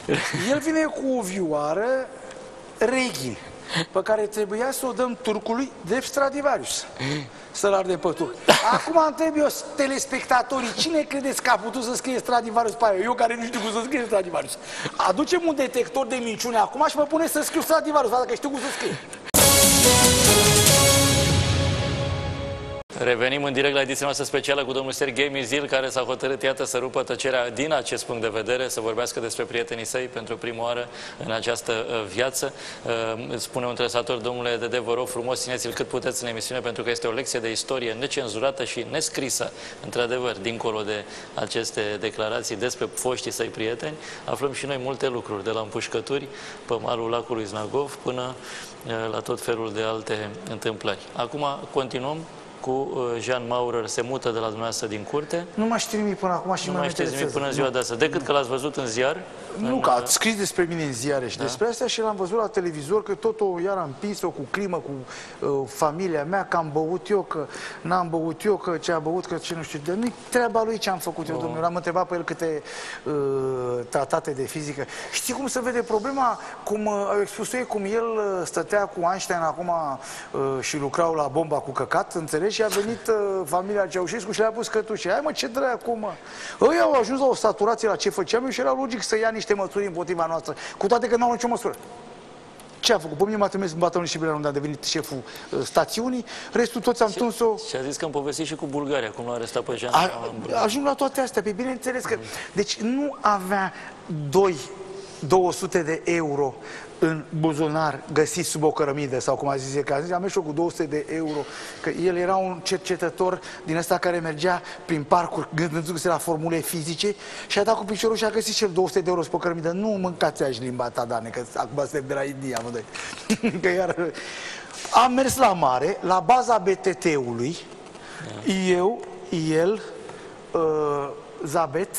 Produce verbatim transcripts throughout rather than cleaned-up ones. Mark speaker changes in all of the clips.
Speaker 1: El vine cu o vioară reghin, pe care trebuia să o dăm turcului de Stradivarius, sărar de pătur. Acum întreb eu telespectatorii, cine credeți că a putut să scrie Stradivarius pe aia? Eu care nu știu cum să scrie Stradivarius. Aducem un detector de minciune acum și mă pune să scriu Stradivarius, dacă știu cum să scrie.
Speaker 2: Revenim în direct la ediția noastră specială cu domnul Serghei Mizil, care s-a hotărât, iată, să rupă tăcerea din acest punct de vedere, să vorbească despre prietenii săi pentru prima oară în această uh, viață. Uh, spune un interesator, domnule Dede, vă rog frumos, țineți-l cât puteți în emisiune, pentru că este o lecție de istorie necenzurată și nescrisă, într-adevăr, dincolo de aceste declarații despre foștii săi prieteni. Aflăm și noi multe lucruri, de la împușcături pe malul lacului Znagov până uh, la tot felul de alte întâmplări. Acum continuăm cu Jean Maurer, se mută de la dumneavoastră din curte.
Speaker 1: Nu m-aș trimi până acum și
Speaker 2: nu
Speaker 1: nu
Speaker 2: mai știți nimic până în ziua de astăzi, decât că l-ați văzut în ziar.
Speaker 1: Nu,
Speaker 2: în...
Speaker 1: că ați scris despre mine în ziare și
Speaker 2: da.
Speaker 1: despre asta și l-am văzut la televizor, că tot o iar am împins-o cu crimă, cu uh, familia mea, că am băut eu, că n-am băut eu, că ce a băut, că ce nu știu. Dar nu-i treaba lui ce am făcut eu, oh. domnule. L-am întrebat pe el câte uh, tratate de fizică. Știi cum se vede problema? Cum uh, au expus ei, cum el uh, stătea cu Einstein acum uh, și lucrau la bomba cu căcat, înțelegi? Și a venit uh, familia Ceaușescu și le-a pus cătușe. Hai mă, ce dracu, mă? Ei au ajuns la o saturație la ce făceam eu și era logic să ia niște măsuri împotriva noastră, cu toate că n-au nicio măsură. Ce a făcut? Pe mine m-a trimis în Batalionul Sibiran, unde a devenit șeful uh, stațiunii, restul toți am tuns-o...
Speaker 2: Și a zis că am povestit și cu Bulgaria, cum l-a arestat pe Jean.
Speaker 1: A, ajung la toate astea, pe bineînțeles că... Deci nu avea doi, două sute de euro în buzunar găsit sub o cărămidă, sau cum a zis el, că a zis, am mers eu cu două sute de euro, că el era un cercetător din ăsta care mergea prin parcuri gândându-se la formule fizice și a dat cu piciorul și a găsit și el două sute de euro sub o cărămidă. Nu mâncați aici limba ta, Dane, că acum suntem de la India, mă doi. Că iar... Am mers la mare, la baza B T T-ului, eu, el, uh, Zabet,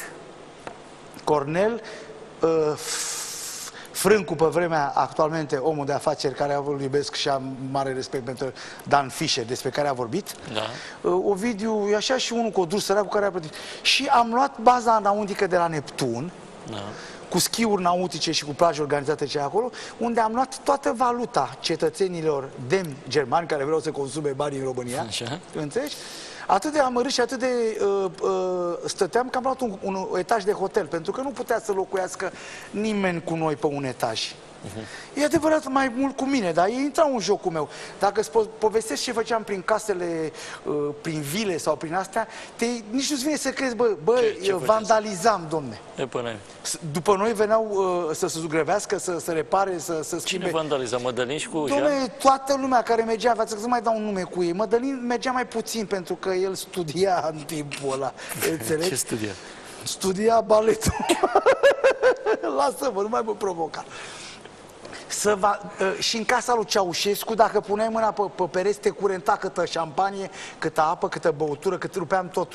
Speaker 1: Cornel, uh, Frâncu, pe vremea, actualmente, omul de afaceri care îl iubesc și am mare respect pentru Dan Fischer, despre care a vorbit. Da. Uh, Ovidiu, e așa și unul cu o drus sărac cu care a plătit. Și am luat baza nautică de la Neptun, da, cu schiuri nautice și cu plaje organizate ce acolo, unde am luat toată valuta cetățenilor demni germani care vreau să consume banii în România. Așa. Înțelegi? Atât de amărât și atât de uh, uh, stăteam că am luat un, un etaj de hotel, pentru că nu putea să locuiască nimeni cu noi pe un etaj. Uh-huh. E adevărat, mai mult cu mine, dar ei intrau în jocul meu. Dacă îți povestesc ce făceam prin casele, uh, prin vile sau prin astea, te, nici nu-ți vine să crezi, bă, bă ce, ce vandalizam, domne.
Speaker 2: După,
Speaker 1: După noi veneau uh, să se zugrăvească, să se repare, să, să schimbe.
Speaker 2: Cine vandaliza? Mădălin și cu
Speaker 1: Jean? Domne, toată lumea care mergea, v-ați să mai dau un nume cu ei. Mădălin mergea mai puțin, pentru că el studia în timpul ăla. Înțelegi?
Speaker 2: Ce studia?
Speaker 1: Studia baletul. Lasă-mă, nu mai mă provoca. Să va, și în casa lui Ceaușescu, dacă puneai mâna pe, pe pereți, te curenta câtă șampanie, câtă apă, câtă băutură, cât rupeam totul.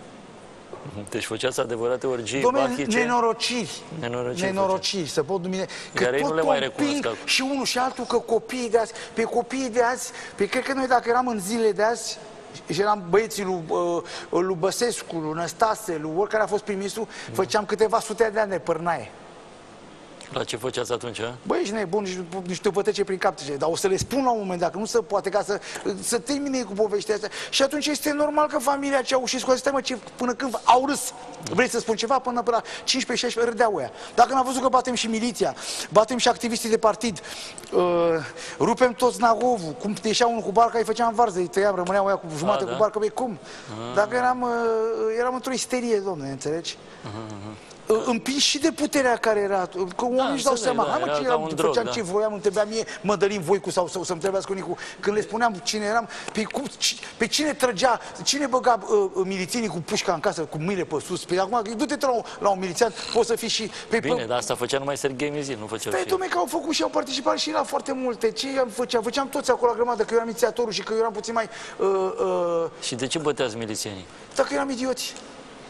Speaker 2: Deci făceați adevărate orgii
Speaker 1: bachice. Nenorociri.
Speaker 2: Nenorociri.
Speaker 1: Nenorociri, să pot dumine.
Speaker 2: Iar ei nu le mai recunosc.
Speaker 1: Și unul și altul, că copiii de azi, pe copiii de azi, pe cred că noi dacă eram în zile de azi, și eram băieții lui, uh, lui Băsescu, lui Năstase, lui oricare a fost prim-ministru, mm. făceam câteva sute de ani de pârnaie.
Speaker 2: La ce făceați atunci, a?
Speaker 1: Băi, ești nebun, nici, nici te vă prin cap, dar o să le spun la un moment, dacă nu se poate, ca să, să termine cu povestea asta. Și atunci este normal că familia Ceaușescu, stai mă, ce, până când au râs, vrei să spun ceva, până pe la cincisprezece șaisprezece râdeau ăia. Dacă n-am văzut că batem și miliția, batem și activistii de partid, uh, rupem toți Nagovul, cum ieșea unul cu barca, îi făceam varză, îi tăiam, rămâneau ăia cu jumate a, cu da? barcă, băi, cum? A, Dacă eram, uh, eram într-o isterie, domne, înțelegi? Uh, uh, uh. Împins și de puterea care era, că oamenii da, își dau seama, da, hai mă, ce eram, drog, făceam da. ce voiam, întrebea mie Mădălin Voicu sau, sau să-mi trebuiască Nicu, când le spuneam cine eram, pe, cum, pe cine trăgea, cine băga uh, milițienii cu pușca în casă, cu mâinile pe sus, pe acum, du-te la, la un milițian, poți să fii și... Pe,
Speaker 2: Bine,
Speaker 1: pe,
Speaker 2: dar asta făcea numai Serghei Mizil, nu făceau
Speaker 1: Stai, dom'le, că au făcut și au participat și la foarte multe, ce făceam, făceam toți acolo la grămadă, că eu eram inițiatorul și că eu eram puțin mai... Uh, uh...
Speaker 2: Și de ce băteați milițienii?
Speaker 1: Dacă eram idioți.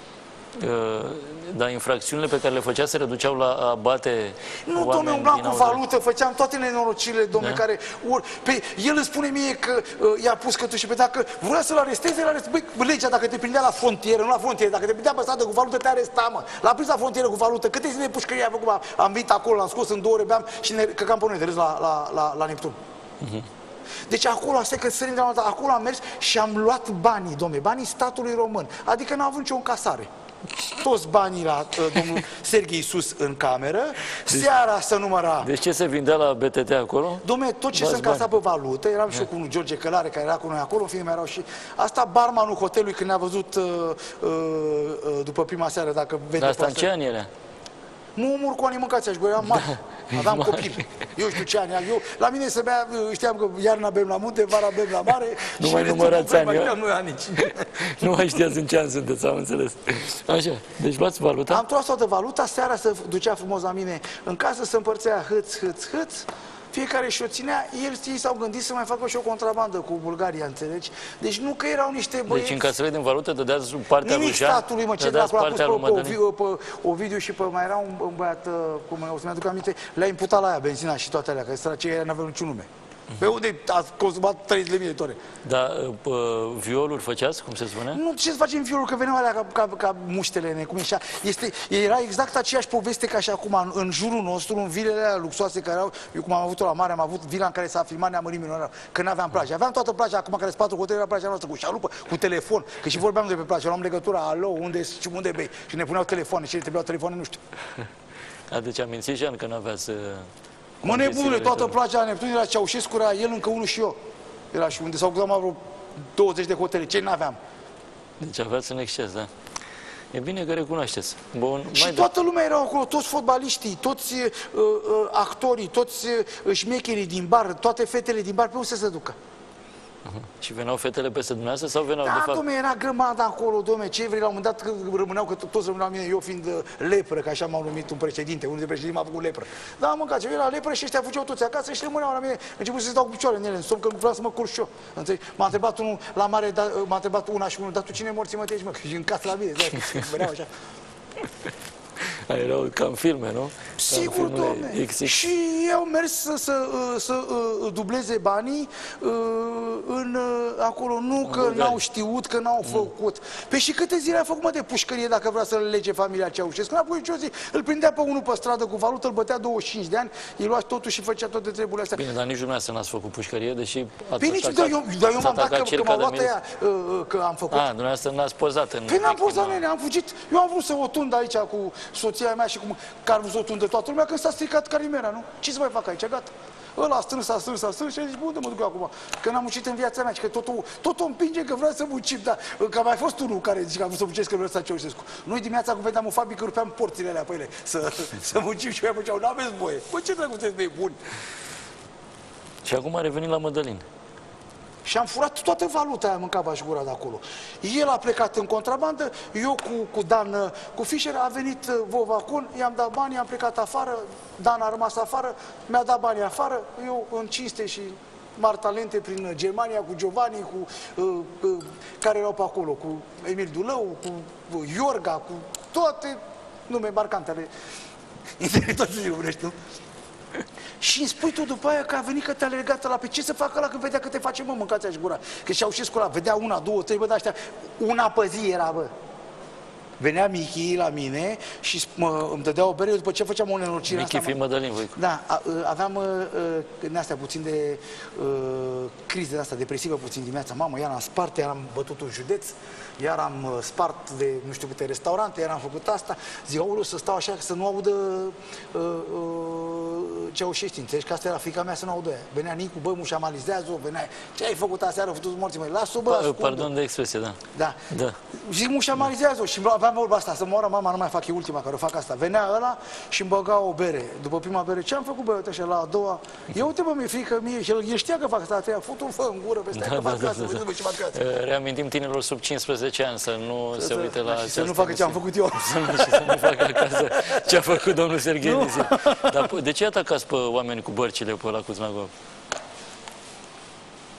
Speaker 2: Dar infracțiunile pe care le făcea se reduceau la a bate
Speaker 1: Nu, domnule, umblam cu valută, făceam toate nenorocirile, domnule, da? care... Or, pe, el îmi spune mie că uh, i-a pus cătușe, pe dacă vrea să-l aresteze, îl aresteze. Băi, legea, dacă te prindea la frontieră, nu la frontieră, dacă te prindea pe stradă cu valută, te aresta, mă. L-a prins la frontieră cu valută, câte zile de pușcărie a făcut, am, am venit acolo, l-am scos în două ore, beam și ne căcam pe noi de râs la, la, la, la Neptun. Uh-huh. Deci acolo, asta e că sărim de la altă, acolo am mers și am luat banii, domnule, banii statului român. Adică n-a avut nicio încasare. Toți banii la uh, domnul Serghei sus în cameră, deci, seara să număra...
Speaker 2: Deci ce se vindea la B T T acolo?
Speaker 1: Dom'le, tot ce se încasa pe valută, eram și eu cu unul George Călare, care era cu noi acolo, în fine mai erau și... Asta barmanul hotelului, când ne-a văzut uh, uh, după prima seară, dacă vede...
Speaker 2: Dar asta în ce ani era?
Speaker 1: Nu umor cu anii mâncați, aș bă, eram mare, da, aveam mare. Copii. Eu știu ce ani am. Eu, la mine se bea, știam că iarna bem la munte, vara bem la mare.
Speaker 2: Nu mai numărați ani, eu?
Speaker 1: Nu ani nici.
Speaker 2: Nu mai știați în ce an sunteți, am înțeles. Așa, deci luați valuta?
Speaker 1: Am tras toată valuta, seara se ducea frumos la mine în casă, se împărțea hâț, hâț, hâț. Fiecare și-o ținea, el, ei s-au gândit să mai facă și o contrabandă cu Bulgaria, înțelegi? Deci nu că erau niște băieți...
Speaker 2: Deci în casele din valută dădeați partea lui Jean?
Speaker 1: Nimic statului, mă, ce de acolo a pus pe, pe, pe Ovidiu și pe mai era un, un băiat, cum o să-mi aduc aminte, le-a imputat la aia benzina și toate alea, că săracii aia n-aveau niciun nume. Pe unde a consumat treizeci de mii de tone.
Speaker 2: Dar violuri făceați, cum se spune?
Speaker 1: Nu, ce să facem violuri, că veneau alea ca, ca, ca muștele, ne, cum e așa. Este, era exact aceeași poveste ca și acum, în, în jurul nostru, în vilele alea luxoase care erau, eu cum am avut-o la mare, am avut vila în care s-a filmat Neamărim Milionar, că n-aveam plajă. Aveam toată plaja, acum care sunt patru hotele, era plaja noastră, cu șalupă, cu telefon, că și vorbeam de pe plajă, luam legătura, alo, unde și unde bei? Și ne puneau telefoane, și le trebuiau telefoane, nu știu.
Speaker 2: A, deci am mințit, Jean, că n-aveați...
Speaker 1: Mă nebunule, toată plaja Neptun era Ceaușescu, era el încă unul și eu. Era și unde s-au găsit vreo douăzeci de hotele, ce n-aveam.
Speaker 2: Deci aveați în exces, da? E bine că recunoașteți. Bun,
Speaker 1: și
Speaker 2: mai
Speaker 1: toată lumea era acolo, toți fotbaliștii, toți uh, uh, actorii, toți uh, șmecherii din bar, toate fetele din bar, pe unde să se ducă?
Speaker 2: Uh-huh. Și veneau fetele peste dumneavoastră sau veneau
Speaker 1: da,
Speaker 2: de fapt?
Speaker 1: dom'le, era grămadă acolo, dom'le, ce vrei, la un moment dat rămâneau, că toți rămâneau la mine, eu fiind lepră, că așa m-au numit un președinte, unul de președinte m-a făcut lepră. Da, mâncați, eu era lepră și ăștia fugeau toți acasă și rămâneau la mine, început să-ți dau cu picioare în ele, în somn, că vreau să mă curc și eu. M-a întrebat unul la mare, da, m-a întrebat una și unul, dar tu cine morții mă te ești, mă, că și în casă la mine, da, veneau așa.
Speaker 2: Erau ca în filme, nu?
Speaker 1: Sigur, domne. Și eu mers să, să, să, să dubleze banii în, acolo. Nu în că n-au știut, că n-au mm. făcut. Păi și câte zile a făcut, mă, de pușcărie dacă vrea să-l lege familia Ceaușescu? N-a pus nicio zi. Îl prindea pe unul pe stradă cu valută, îl bătea douăzeci și cinci de ani, îi lua totul și făcea toate treburile astea.
Speaker 2: Bine, dar nici dumneavoastră n-ați făcut pușcărie, deși ați
Speaker 1: Păi nici, dar eu, dar eu m-am dat că, că m-au luat aia, că am făcut.
Speaker 2: A, dumneavoastră n-ați pozat în...
Speaker 1: Păi n-am pozat, nene, am fugit. Eu am vrut să o tund aici cu soția mea și cum că ar vrut să o tundă toată lumea, când s-a stricat Carimera, nu? Ce să mai fac aici? Gata. Ăla a strâns, a strâns, a strâns și a zis, bă, unde mă duc eu acum? Că n-am muncit în viața mea și că totul, totul împinge că vreau să muncim, dar că a mai fost unul care zice că a vrut să muncesc că vreau să Ceaușescu. Noi dimineața când vedeam o fabrică, rupeam porțile alea pe ele, să, să muncim și eu făceau, n-aveți voie. Bă, ce dracu sunteți nebuni?
Speaker 2: Și acum a revenit la Mădălin.
Speaker 1: Și am furat toată valuta aia, mâncava și gura de acolo. El a plecat în contrabandă, eu cu, cu Dan, cu Fischer, a venit Vova Con, i-am dat bani, am plecat afară, Dan a rămas afară, mi-a dat banii afară, eu în cinste și mari talente prin Germania, cu Giovanni, cu uh, uh, care erau pe acolo, cu Emil Dulău, cu uh, Iorga, cu toate nume marcante ale intelectualului românești, nu? Și îmi spui tu după aia că a venit că te-a legat la pe ce să facă ăla când vedea că te face, mă, mâncați aș gura. Că Ceaușescu ăla vedea una, două, trei, bă, de aștia, una pe zi era, bă. Venea Michi la mine și mă, îmi dădea o bere, după ce făceam o nenorocire.
Speaker 2: Michi fiind Mădălin, voi.
Speaker 1: Da, a, aveam în astea puțin de uh, crize de asta, depresivă puțin dimineața. Mamă, iar am spart, iar am bătut un județ, iar am uh, spart de nu știu câte restaurante, iar am făcut asta. Zic, aoleu, să stau așa, să nu audă uh, uh, Ceaușescu, înțelegi? Că asta era frica mea să nu audă aia. Venea Nicu, bă, mușamalizează-o, venea, ce ai făcut aseară, făcut morții, măi, las-o, bă, ascundă.
Speaker 2: Pardon de expresie, da.
Speaker 1: Da.
Speaker 2: Da.
Speaker 1: Zic, mușamalizează-o și aveam vorba asta, să moară mama, nu mai fac, e ultima care o fac asta. Venea ăla și îmi băga o bere. După prima bere, ce am făcut, bă, așa, la a doua? Eu uite, bă, mi-e frică mie și el, el știa că fac asta, a treia, fut-o, fă în gură, peste
Speaker 2: da,
Speaker 1: că
Speaker 2: da,
Speaker 1: fac
Speaker 2: da,
Speaker 1: asta,
Speaker 2: da, da.
Speaker 1: vă ce fac asta.
Speaker 2: Reamintim tinerilor sub cincisprezece ani să nu să se uite la...
Speaker 1: Și să nu facă ce am făcut eu.
Speaker 2: Să nu, și să nu facă acasă ce a făcut domnul Serghei Nizil. Dar de ce atacați pe oameni cu bărcile pe ăla cu Znagov?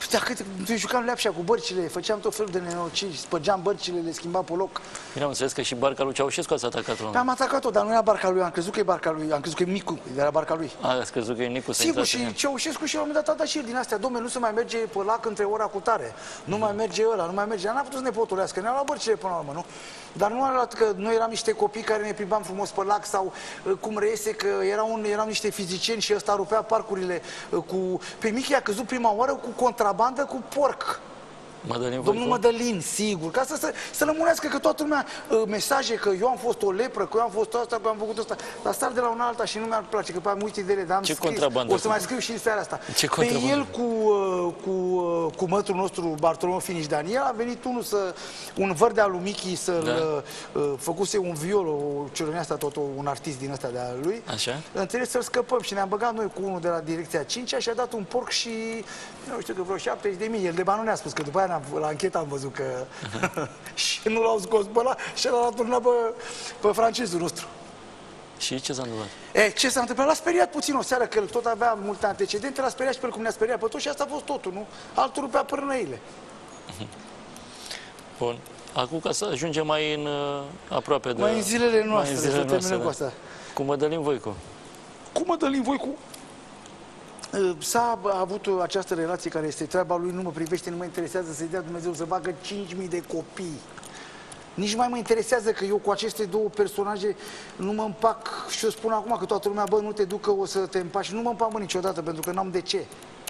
Speaker 1: Dacă noi jucam leapșa cu bărcile, făceam tot felul de nenorociri, spărgeam bărcile, le schimbam pe loc.
Speaker 2: Bine, am înțeles că și barca lui Ceaușescu ați atacat-o.
Speaker 1: Am atacat-o, dar nu era barca lui, am crezut că e barca lui, am crezut că e Nicu, era barca lui.
Speaker 2: A, ați crezut că e Nicu să
Speaker 1: Sigur,
Speaker 2: intrați în
Speaker 1: și Ceaușescu și la un moment dat a dat și el din astea, dom'le, nu se mai merge pe lac între ora cu tare, nu mai merge ăla, nu mai merge, n-a putut să ne potolească, ne-au luat bărcile până la urmă, nu? Dar nu a luat că noi eram niște copii care ne plimbam frumos pe lac sau cum reiese că era un, eram niște fizicieni și ăsta rupea parcurile cu... Pe Michi a căzut prima oară cu contrabandă cu porc.
Speaker 2: Mădălin
Speaker 1: Domnul Mădălin, sigur, ca să, să, să lămurească că toată lumea uh, mesaje că eu am fost o lepră, că eu am fost asta, că eu am făcut asta, dar star de la una alta și nu mi-ar place, că pe am multe de ele, dar am
Speaker 2: Ce
Speaker 1: scris,
Speaker 2: contrabandă?
Speaker 1: o să mai scriu și în seara asta.
Speaker 2: Ce
Speaker 1: pe
Speaker 2: contrabandă?
Speaker 1: el cu, uh, cu, uh, cu mătrul nostru Bartolomeu Finiș Daniel a venit unul să, un văr de alumichii să-l da. uh, făcuse un viol, o cioroneastă, tot un artist din ăsta de-a lui.
Speaker 2: Așa?
Speaker 1: Înțeles să-l scăpăm și ne-am băgat noi cu unul de la direcția cincea și a dat un porc și, nu știu, că vreo șaptezeci de mii. El de bani nu ne-a spus, că după aia la anchetă am văzut că și nu l-au scos pe ăla și l-a turnat pe, pe francezul nostru.
Speaker 2: Și ce s-a întâmplat?
Speaker 1: E, ce s-a întâmplat? L-a speriat puțin o seară, că el tot avea multe antecedente, l-a speriat și pe el cum ne-a speriat pe toți și asta a fost totul, nu? Altul rupea pârnăile.
Speaker 2: Bun. Acum ca să ajungem mai în uh, aproape de...
Speaker 1: Mai în zilele noastre,
Speaker 2: în zilele
Speaker 1: să terminăm
Speaker 2: noastre,
Speaker 1: cu asta.
Speaker 2: Cu Mădălin Voicu.
Speaker 1: Cum Mădălin Voicu? S-a avut această relație care este treaba lui, nu mă privește, nu mă interesează să-i dea Dumnezeu să facă cinci mii de copii. Nici mai mă interesează că eu cu aceste două personaje nu mă împac și eu spun acum că toată lumea, bă, nu te duc că o să te împaci. Nu mă împac, bă, niciodată, pentru că n-am de ce.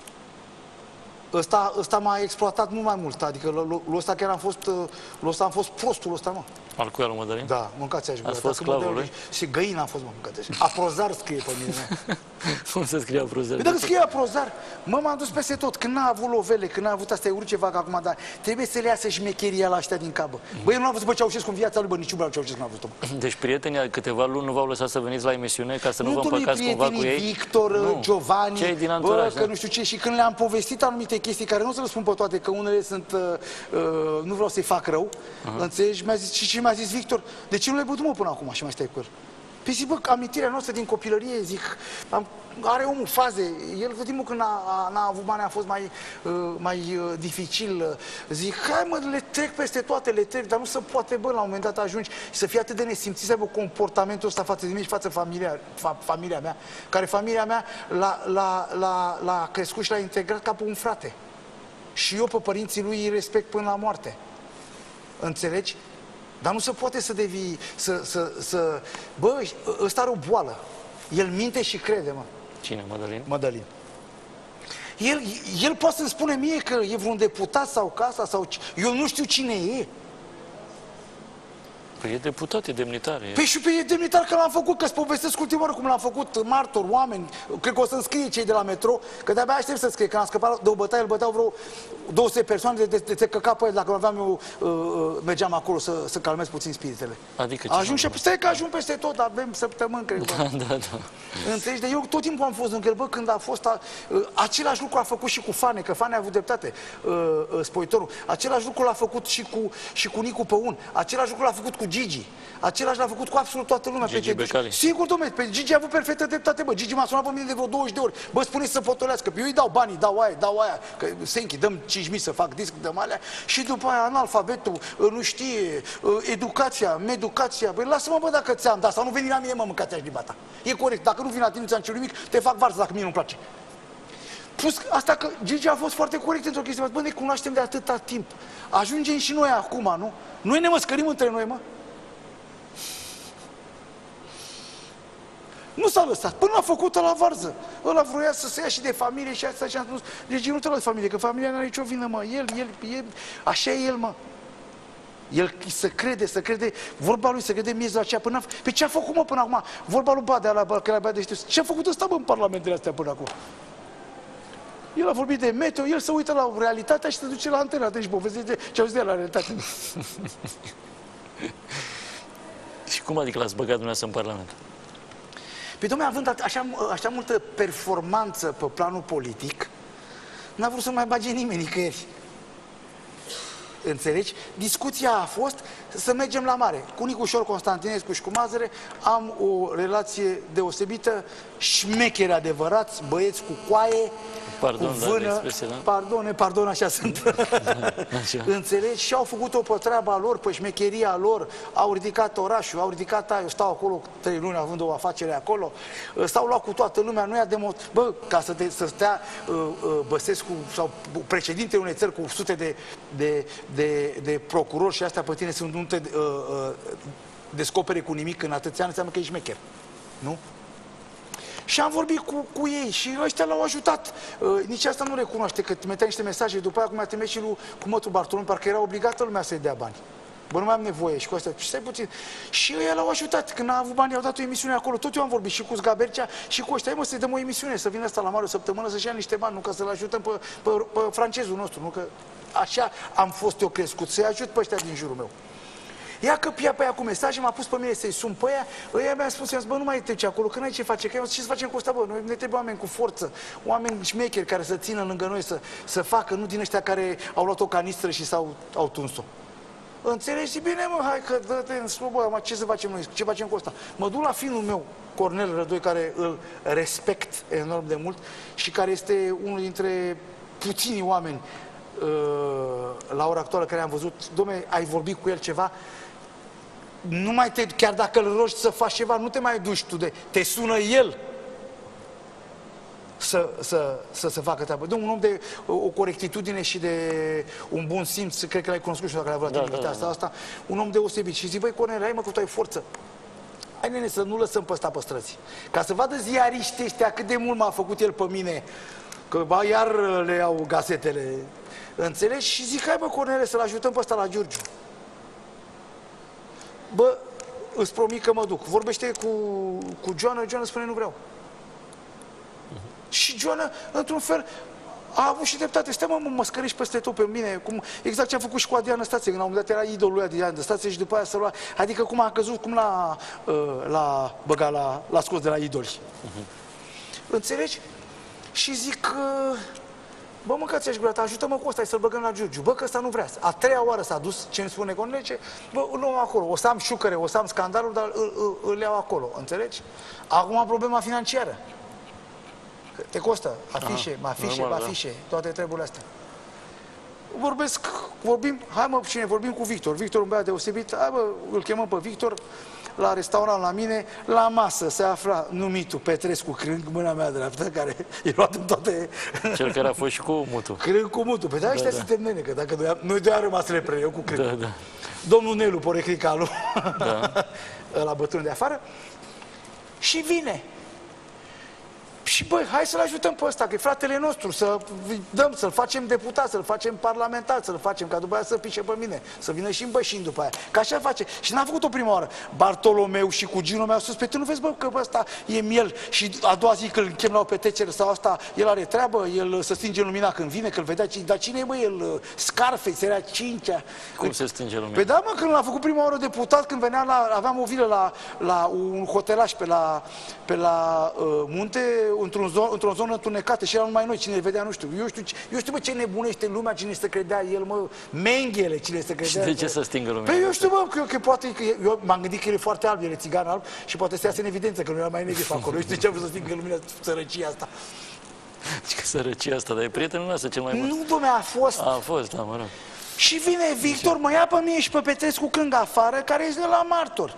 Speaker 1: Ăsta, ăsta m-a exploatat mult mai mult, adică l ăsta chiar am fost, l ăsta am fost prostul ăsta, mă.
Speaker 2: Al cui, al Mădălin?
Speaker 1: Da, mâncați așa.
Speaker 2: Ați fost sclavul lui?
Speaker 1: Și găina a fost, mă, mâncați așa. Aprozar scrie pe mine, mă.
Speaker 2: Cum se scrie Aprozar?
Speaker 1: Păi dacă scrie Aprozar, mă, m-am dus peste tot. Când n-a avut lovele, când n-a avut astea, ceva acum, dar trebuie să le iasă șmecheria la ăștia din capă. Băi, eu nu am văzut pe Ceaușescu în viața lui, bă, nici un Ceaușescu n-a văzut-o.
Speaker 2: Deci prietenii câteva luni nu v-au lăsat să veniți la emisiune ca să nu, nu vă împăcați cumva cu ei?
Speaker 1: Victor,
Speaker 2: nu.
Speaker 1: Giovanni,
Speaker 2: Cei din
Speaker 1: bă,
Speaker 2: anturaj,
Speaker 1: că
Speaker 2: da?
Speaker 1: nu știu ce, și când le-am povestit anumite chestii care nu o să le spun pe toate, că unele sunt, uh, uh, nu vreau să-i fac rău, uh-huh. Înțelegi? Mi-a zis, și ce mi-a zis Victor? De ce nu le băut, mă, până acum și mai stai cu el? Păi zic, bă, amintirea noastră din copilărie, zic, am, are omul faze, el tot timpul când n-a avut bani a fost mai, uh, mai uh, dificil, zic, hai mă, le trec peste toate, le trec, dar nu se poate, bă, la un moment dat ajungi să fii atât de nesimțit, să aibă comportamentul ăsta față de mine și față familia, fa, familia mea, care familia mea l-a crescut și l-a integrat ca pe un frate. Și eu pe părinții lui îi respect până la moarte. Înțelegi? Dar nu se poate să devii, să, să, să... Bă, ăsta are o boală. El minte și crede, mă.
Speaker 2: Cine, Mădălin?
Speaker 1: Mădălin. El, el poate să-mi spune mie că e vreun deputat sau casa sau... Eu nu știu cine e.
Speaker 2: Păi e deputat, e demnitar. E...
Speaker 1: Păi și pe e demnitar că l-am făcut, că-ți povestesc ultima oară cum l-am făcut, martor, oameni, cred că o să-mi scrie cei de la metro, că de-abia aștept să scrie, că am scăpat de o bătaie, îl băteau vreo două sute persoane de, de, de te căca pe el, dacă aveam eu, uh, mergeam acolo să, să calmez puțin spiritele.
Speaker 2: Adică ce?
Speaker 1: Ajung și stai că ajung peste tot, avem săptămâni, cred că.
Speaker 2: Da, da, da.
Speaker 1: Înțelegi? De eu tot timpul am fost lângă el, bă, când a fost, a, uh, același lucru a făcut și cu Fane, că Fane a avut dreptate, uh, uh, spoitorul, același lucru l-a făcut și cu, și cu Nicu Păun, același lucru l-a făcut cu Gigi. Același l-a făcut cu absolut toată lumea.
Speaker 2: Gigi Becali.
Speaker 1: Sigur, dom'le, pe Gigi a avut perfectă dreptate, bă. Gigi m-a sunat pe mine de vreo douăzeci de ori. Bă, spune să fotolească. Eu îi dau banii, dau aia, dau aia. Că se închid, dăm cinci mii să fac disc, dăm alea. Și după aia analfabetul, nu știe, educația, meducația. Băi, lasă-mă, bă, dacă ți-am dat. Sau nu veni la mine, mă, mâncați aș libata. E corect. Dacă nu vin la tine, ți-am cerut nimic, te fac varză dacă mie nu-mi place. Plus asta că Gigi a fost foarte corect într-o chestie. Bă, ne cunoaștem de atâta timp. Ajungem și noi acum, nu? Noi ne măscărim între noi, mă. Nu s-a lăsat, până a făcut-o la varză. Ăla vroia să se ia și de familie și asta și am spus, deci nu te lua de familie, că familia n-are nicio vină, mă. El, el, el, așa e el, mă. El să crede, să crede, vorba lui, să crede miezul aceea până... Pe ce a făcut, mă, până acum? Vorba lui Badea, la că la Badea de știu. Ce a făcut ăsta, mă, în parlamentele astea până acum? El a vorbit de meteo, el se uită la realitatea și se duce la antena, deci povestește ce auzi de la realitate.
Speaker 2: Și cum adică l-ați băgat dumneavoastră în Parlament?
Speaker 1: Păi, dom'le, având așa, așa multă performanță pe planul politic, n-a vrut să mai bage nimeni nicăieri. Înțelegi? Discuția a fost să mergem la mare. Cu Nicușor Constantinescu și cu Mazăre am o relație deosebită, șmecheri adevărați, băieți cu coaie,
Speaker 2: Pardon,
Speaker 1: cu vână,
Speaker 2: da, da?
Speaker 1: pardone, pardon, așa sunt.
Speaker 2: Așa.
Speaker 1: Înțelegi? Și au făcut-o pe treaba lor, pe șmecheria lor, au ridicat orașul, au ridicat aia, eu stau acolo trei luni având o afacere acolo, s-au luat cu toată lumea, nu i-a demonstrat, bă, ca să, te, să stea uh, uh, Băsescu sau președintele unei țări cu sute de, de, de, de procurori și astea pe tine sunt nu te uh, uh, descopere cu nimic în atâția ani, înseamnă că ești șmecher, nu? Și am vorbit cu, cu ei și ăștia l-au ajutat. Uh, nici asta nu recunoaște, că trimitea niște mesaje, după aia cum a trimis și lui, cu mătul Bartolom, parcă era obligată lumea să-i dea bani. Bă, nu mai am nevoie și cu astea. Și stai puțin. Și ei l-au ajutat. Când a avut bani, i-au dat o emisiune acolo. Tot eu am vorbit și cu Zgabercea și cu ăștia. Hai, mă, să-i dăm o emisiune, să vină asta la mare o săptămână, să-și ia niște bani, nu ca să-l ajutăm pe, pe, pe francezul nostru. Nu că așa am fost eu crescut, să-i ajut pe ăștia din jurul meu. Ia că pia pe aia cu mesaje, m-a pus pe mine să-i sun pe aia, ăia mi-a spus, i-am zis, bă, nu mai trece acolo, că n-ai ce face, că eu ce să facem cu ăsta, bă, noi ne trebuie oameni cu forță, oameni șmecheri care să țină lângă noi, să, să facă, nu din ăștia care au luat o canistră și s-au au tuns-o. Înțelegi? Bine, mă, hai că dă-te în slow, bă, ce să facem noi, ce facem cu ăsta? Mă duc la finul meu, Cornel Rădoi, care îl respect enorm de mult și care este unul dintre puținii oameni uh, la ora actuală care am văzut, dom'le, ai vorbit cu el ceva, nu mai te, chiar dacă îl rogi să faci ceva, nu te mai duci tu de, te sună el să, să, să se facă treabă. De un om de o, o corectitudine și de un bun simț, cred că l-ai cunoscut și dacă l-ai avut la da, da, asta, da. asta, un om deosebit. Și zic, băi, Cornel, hai mă, că tu ai forță. Hai, nene, să nu lăsăm pe ăsta pe străzi. Ca să vadă ziariștii ăștia cât de mult m-a făcut el pe mine, că ba, iar le iau gazetele. Înțelegi? Și zic, hai, bă, Cornele, să-l ajutăm pe ăsta la Giurgiu. Bă, îți promit că mă duc. Vorbește cu, cu Joana, Joana spune nu vreau. Uh-huh. Și Joana, într-un fel, a avut și dreptate. Stai, mă, mă, mă scărești peste tot pe mine. Cum, exact ce am făcut și cu Adrian Năstase, când la un moment dat era idolul lui Adrian Năstase și după aia să lua. Adică cum a căzut, cum l-a la, băga, la, la scos de la idoli. Uh-huh. Înțelegi? Și zic că... Bă, mâncați-aș gura ta, ajută-mă cu ăsta, să-l băgăm la Giurgiu. Bă, că ăsta nu vrea. A treia oară s-a dus, ce îmi spune Cornel, ce? Bă, îl luăm acolo. O să am șucăre, o să am scandalul, dar îl, îl, îl iau acolo. Înțelegi? Acum problema financiară. Că te costă afișe, Aha, afișe, normal, afișe, da. Toate treburile astea. Vorbesc, vorbim, hai mă, cine vorbim cu Victor. Victor, un băiat deosebit, hai bă, îl chemăm pe Victor la restaurant la mine, la masă se afla numitul Petrescu Crâng, mâna mea dreaptă, care e luat în toate...
Speaker 2: Cel care a fost și cu Mutu.
Speaker 1: Crâng cu Mutu. Păi da, ăștia da, suntem nene, că dacă noi, noi doi am rămas repre, eu cu Crâng.
Speaker 2: Da, da.
Speaker 1: Domnul Nelu, porecricalu,
Speaker 2: da.
Speaker 1: la bătrân de afară, și vine. Și băi, hai să-l ajutăm pe ăsta, că e fratele nostru, să dăm, să-l facem deputat, să-l facem parlamentar, să-l facem, ca după aia să pișe pe mine, să vină și în Bășin după aia. Că așa face. Și n-a făcut-o prima oară. Bartolomeu și cuginul meu au spus, pe tu nu vezi, bă, că ăsta e miel și a doua zi că îl chem la o petrecere sau asta, el are treabă, el se stinge lumina când vine, că îl vedea, dar cine e, bă, el, Scarface, era cincea.
Speaker 2: Cum se stinge lumina?
Speaker 1: Păi da, mă, când l-a făcut prima oară deputat, când venea la, aveam o vilă la, la un hotelaș pe la, pe la uh, munte, într-un zon, într-o zonă întunecată și erau numai noi, cine îl vedea, nu știu. Eu știu, eu știu, bă, ce nebunește lumea, cine să credea el, mă, menghele, cine să credea.
Speaker 2: Și de ce să stingă lumea?
Speaker 1: Păi eu știu, bă, că, că poate, că eu m-am gândit că el e foarte alb, el e țigan alb și poate să iasă în evidență, că nu era mai negru pe acolo. Eu știu de ce a vrut să stingă lumea, sărăcia asta.
Speaker 2: Ce sărăcia asta, dar e prietenul nostru cel mai mult.
Speaker 1: Nu, dom'le, a fost.
Speaker 2: A fost, da, mă rog.
Speaker 1: Și vine Victor, mă ia pe mine și pe Petrescu Crâng afară, care este la martor.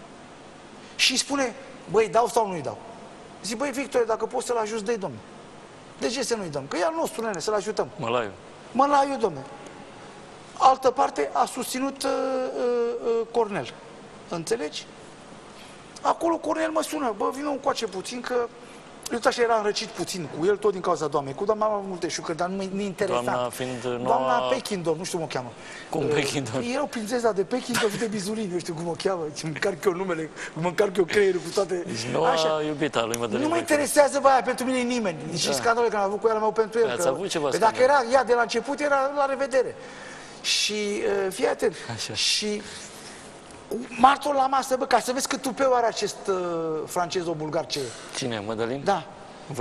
Speaker 1: Și spune, băi, dau sau nu-i dau? Zic, băi, Victor, dacă poți să-l ajuți, dă-i, domne. De ce să nu-i dăm? Că e al nostru, nene, să-l ajutăm.
Speaker 2: Mălaiu.
Speaker 1: Mălaiu, domne. Altă parte a susținut uh, uh, Cornel. Înțelegi? Acolo Cornel mă sună, bă, vină un coace puțin, că eu așa era înrăcit puțin cu el, tot din cauza doamnei. Cu doamna am multe șucări, dar nu mi interesa.
Speaker 2: Doamna fiind noua...
Speaker 1: Doamna Pechindor, nu știu cum o cheamă.
Speaker 2: Cum uh, Pechindor?
Speaker 1: Erau prințesa de Pechindor și de Bizulini, nu știu cum o cheamă. Îmi încarc eu numele, îmi încarc eu creierul cu toate...
Speaker 2: Deci noua așa. Iubita lui Mădălin.
Speaker 1: Nu mă interesează, bă, aia, pentru mine nimeni. Nici da. Scandalul care am avut cu el, am avut pentru el.
Speaker 2: Ați
Speaker 1: că...
Speaker 2: avut ceva
Speaker 1: Că dacă era ea de la început, era la revedere. Și uh, fii atent.
Speaker 2: Așa.
Speaker 1: Și martor la masă, bă, ca să vezi cât tupeu are acest uh, francez-o-bulgar ce e.
Speaker 2: Cine, Mădălin?
Speaker 1: Da.
Speaker 2: Voicu.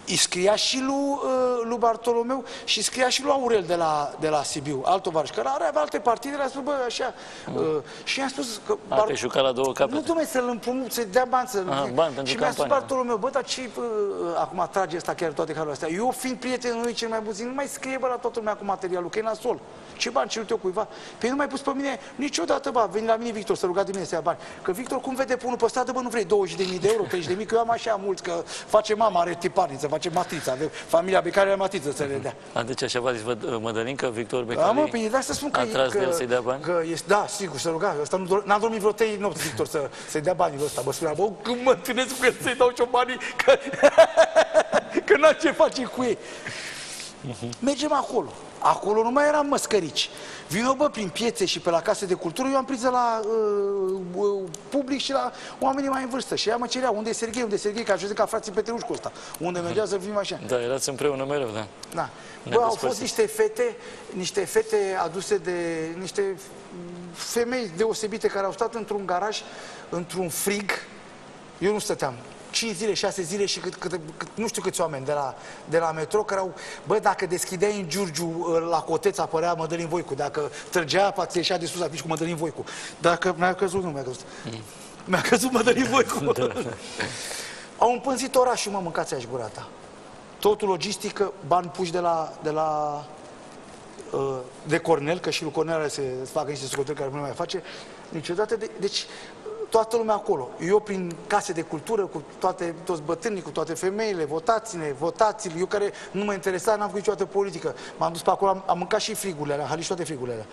Speaker 1: îi scria și lui, uh, lui Bartolomeu și scria și lui Aurel de la, de la Sibiu, alt tovarăș, că are avea alte partide, le-a spus, bă, așa, mm. uh, și i-am spus că...
Speaker 2: A, că juca la două capete.
Speaker 1: Nu, dumne, să-l împrumut, să-i dea bani, să-l...
Speaker 2: Aha, bani pentru
Speaker 1: și mi-a spus
Speaker 2: campania.
Speaker 1: Bartolomeu, bă, dar ce, uh, acum trage ăsta chiar toate calurile astea, eu fiind prietenul lui cel mai puțin, nu mai scrie, bă, la toată lumea cu materialul, că e nasol. Ce bani cerut eu cuiva? Păi nu mai pus pe mine niciodată, bă, veni la mine Victor să ruga de mine să ia bani. Că Victor, cum vede pe unul pe stradă, bă, nu vrei douăzeci de mii de euro, treizeci de mii, că eu am așa mulți, că face mama, are tiparniță, face matrița, familia pe care are matriță să le dea.
Speaker 2: A, deci așa v-a zis Mădălin, că Victor Becali
Speaker 1: da, mă, păi da, să spun că,
Speaker 2: a tras de el să-i dea bani?
Speaker 1: Că este, da, sigur, să ruga. Ăsta nu, n-a dormit vreo trei nopți, Victor, să, să-i dea banii ăsta. Bă, spunea, bă, când mă întâlnesc cu el să-i dau și-o banii, că, că n-am ce face cu ei. Mergem acolo. Acolo nu mai eram măscărici. Vino, bă, prin piețe și pe la case de cultură, eu am priză la uh, uh, public și la oamenii mai în vârstă. Și ea mă cerea, unde e Serghei, unde e Serghei, că ajuns ca frații Petrușcu ăsta. Unde mergea să fim așa.
Speaker 2: Da, erați împreună mereu, da.
Speaker 1: Da. Bă, au fost niște fete, niște fete aduse de niște femei deosebite care au stat într-un garaj, într-un frig. Eu nu stăteam. cinci zile, șase zile și cât, cât, cât, nu știu câți oameni de la, de la metro care au... Bă, dacă deschideai în Giurgiu la Coteț apărea Mădălin Voicu, dacă trăgea apa, ți ieșea de sus afiș cu Mădălin Voicu. Dacă mi-a căzut, nu mi-a căzut. Mm. Mi-a căzut Mădălin Voicu. Da. Au împânzit orașul, mă, mâncați-aș gura ta. Totul logistică, bani puși de la... De la de Cornel, că și lui Cornel are să facă niște socoteli care nu mai face niciodată. De, deci, toată lumea acolo. Eu prin case de cultură, cu toate, toți bătrânii, cu toate femeile, votați-ne, votați-l. Eu care nu mă interesa, n-am făcut niciodată politică. M-am dus pe acolo, am, am mâncat și frigurile alea, am halit și toate frigurile alea.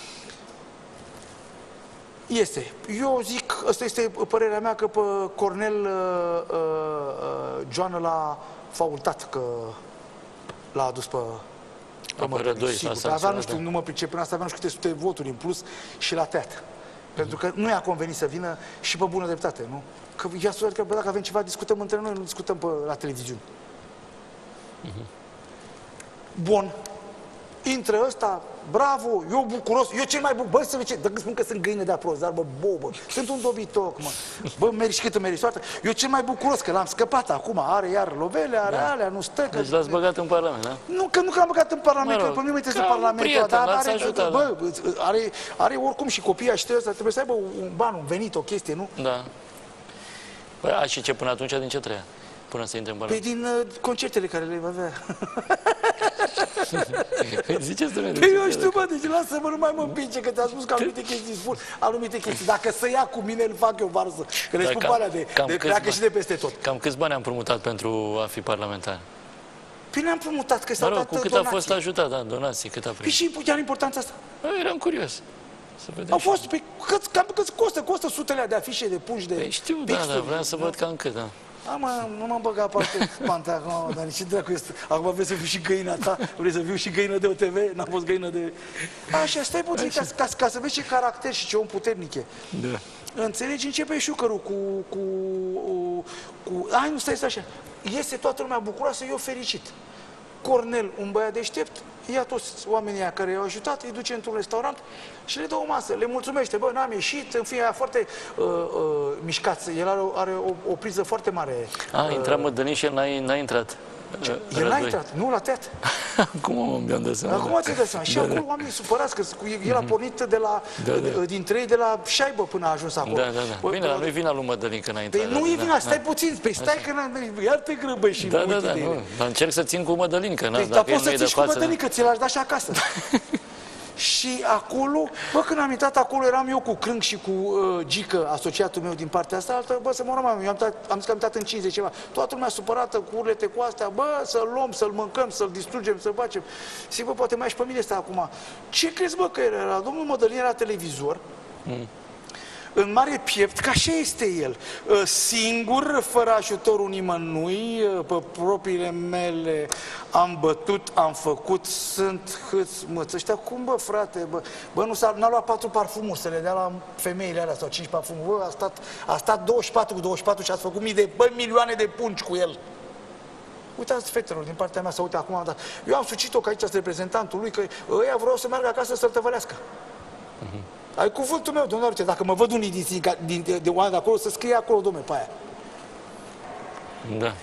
Speaker 1: Este. Eu zic, asta este părerea mea, că pe Cornel uh, uh, Joană l-a faultat, că l-a adus pe...
Speaker 2: Apără doi,
Speaker 1: avea, nu știu, nu mă pricep până asta, avea nu știu câte sute voturi în plus și la teat. Pentru că nu i-a convenit să vină și pe bună dreptate, nu? Că i-a spus că, bă, dacă avem ceva, discutăm între noi, nu discutăm pe, la televiziune. Uh-huh. Bun. Intră ăsta, bravo, eu bucuros, eu cel mai bucuros, bă, să vezi, dacă spun că sunt găină de aproz, dar bă, bobă, sunt un dobitoc, mă, bă, mergi și câtă mergi soartă, eu cel mai bucuros că l-am scăpat acum, are iar lovele, are da. alea, nu stă, că...
Speaker 2: Deci l-ați băgat în Parlament, da?
Speaker 1: Nu, că nu că l-am băgat în Parlament, mă rog, că pe mine mă interesează Parlamentul, dar are,
Speaker 2: ajutat,
Speaker 1: bă, are, are oricum și copiii ăștia ăsta, trebuie să aibă un ban, un venit, o chestie, nu?
Speaker 2: Da. Păi, a, și ce până atunci, din ce trăia? Până să intre în Parlament?
Speaker 1: Păi din uh, concertele care le va avea.
Speaker 2: Ziceți de
Speaker 1: Păi eu știu, bă, deci lasă-mă, nu mai mă împinge, că ți-a spus că anumite chestii spun, anumite chestii. Dacă să ia cu mine, îl fac eu varză, că le spun alea de, de pleacă și de peste tot.
Speaker 2: Cam câți bani am împrumutat pentru a fi parlamentar?
Speaker 1: Păi ne-am împrumutat, că s-au
Speaker 2: dat
Speaker 1: donații.
Speaker 2: Cu cât a fost ajutat, da, donații, cât a primit?
Speaker 1: Păi și iar importanța asta?
Speaker 2: Eram curios. Să vedem.
Speaker 1: Au fost, pe cât, cam cât costă, costă sutele de afișe, de pungi, de
Speaker 2: păi știu, da, da, vreau să văd cam cât, da.
Speaker 1: Da, mă, nu m-am băgat parte pante acum, dar ce dracu este? Acum vrei să fiu și găina ta? Vrei să fiu și găină de O T V? N-am fost găină de... Așa, stai puțin, ca, ca, ca să vezi ce caracter și ce om puternic e.
Speaker 2: Da.
Speaker 1: Înțelegi? Începe șucărul cu... cu, cu ai, nu stai, stai așa. Iese toată lumea bucuroasă, eu fericit. Cornel, un băiat deștept, ia toți oamenii aia care i-au ajutat, îi duce într-un restaurant și le dă o masă, le mulțumește, bă, n-am ieșit, în fine, foarte uh, uh, mișcați, el are, are o, o priză foarte mare.
Speaker 2: A,
Speaker 1: uh,
Speaker 2: intra Mădălin și el n-a intrat.
Speaker 1: Ce? El n-a intrat, nu la teat.
Speaker 2: Cum mi-am dat seama?
Speaker 1: Acum ți-ai dat seama. Și acolo oamenii supărați, că el a pornit de la, dintre ei de la șaibă până a ajuns acolo.
Speaker 2: Da, da, da. Bine, dar nu-i vina lui Mădălin că n-a intrat.
Speaker 1: Păi nu-i vina, stai puțin, păi stai că iar te grăbăi și
Speaker 2: da, da, da, nu. Dar încerc să țin cu Mădălin, că
Speaker 1: păi,
Speaker 2: dacă
Speaker 1: poți să ții cu Mădălin, că ți l-aș da și acasă. Și acolo, bă, când am intrat acolo, eram eu cu Crânc și cu uh, Gică, asociatul meu din partea asta, altă, bă, să mă rămân, eu am, dat, am zis că am intrat în cincizeci ceva. Toată lumea supărată cu urlete cu astea, bă, să-l luăm, să-l mâncăm, să-l distrugem, să facem. Zic, bă, poate mai și pe mine asta acum. Ce crezi, bă, că era? Domnul Mădălin era televizor, mm. în mare piept, că așa este el, singur, fără ajutorul nimănui, pe propriile mele am bătut, am făcut, sunt hâți măți. Ăștia cum, bă, frate, bă, bă nu s-a luat patru parfumuri să le dea la femeile alea sau cinci parfumuri, bă, a stat, a stat douăzeci și patru cu douăzeci și patru și ați făcut mii de, bă, milioane de pungi cu el. Uitați, fetelor, din partea mea, să uite, acum am dat. Eu am sucit-o că aici sunt reprezentantul lui, că ăia vreau să meargă acasă să-l tăvălească. Uh-huh. Ai cuvântul meu, domnule, uite, dacă mă văd unii din, din, din, de, de oameni de acolo, să scrie acolo, domnule, pe aia.
Speaker 2: Da.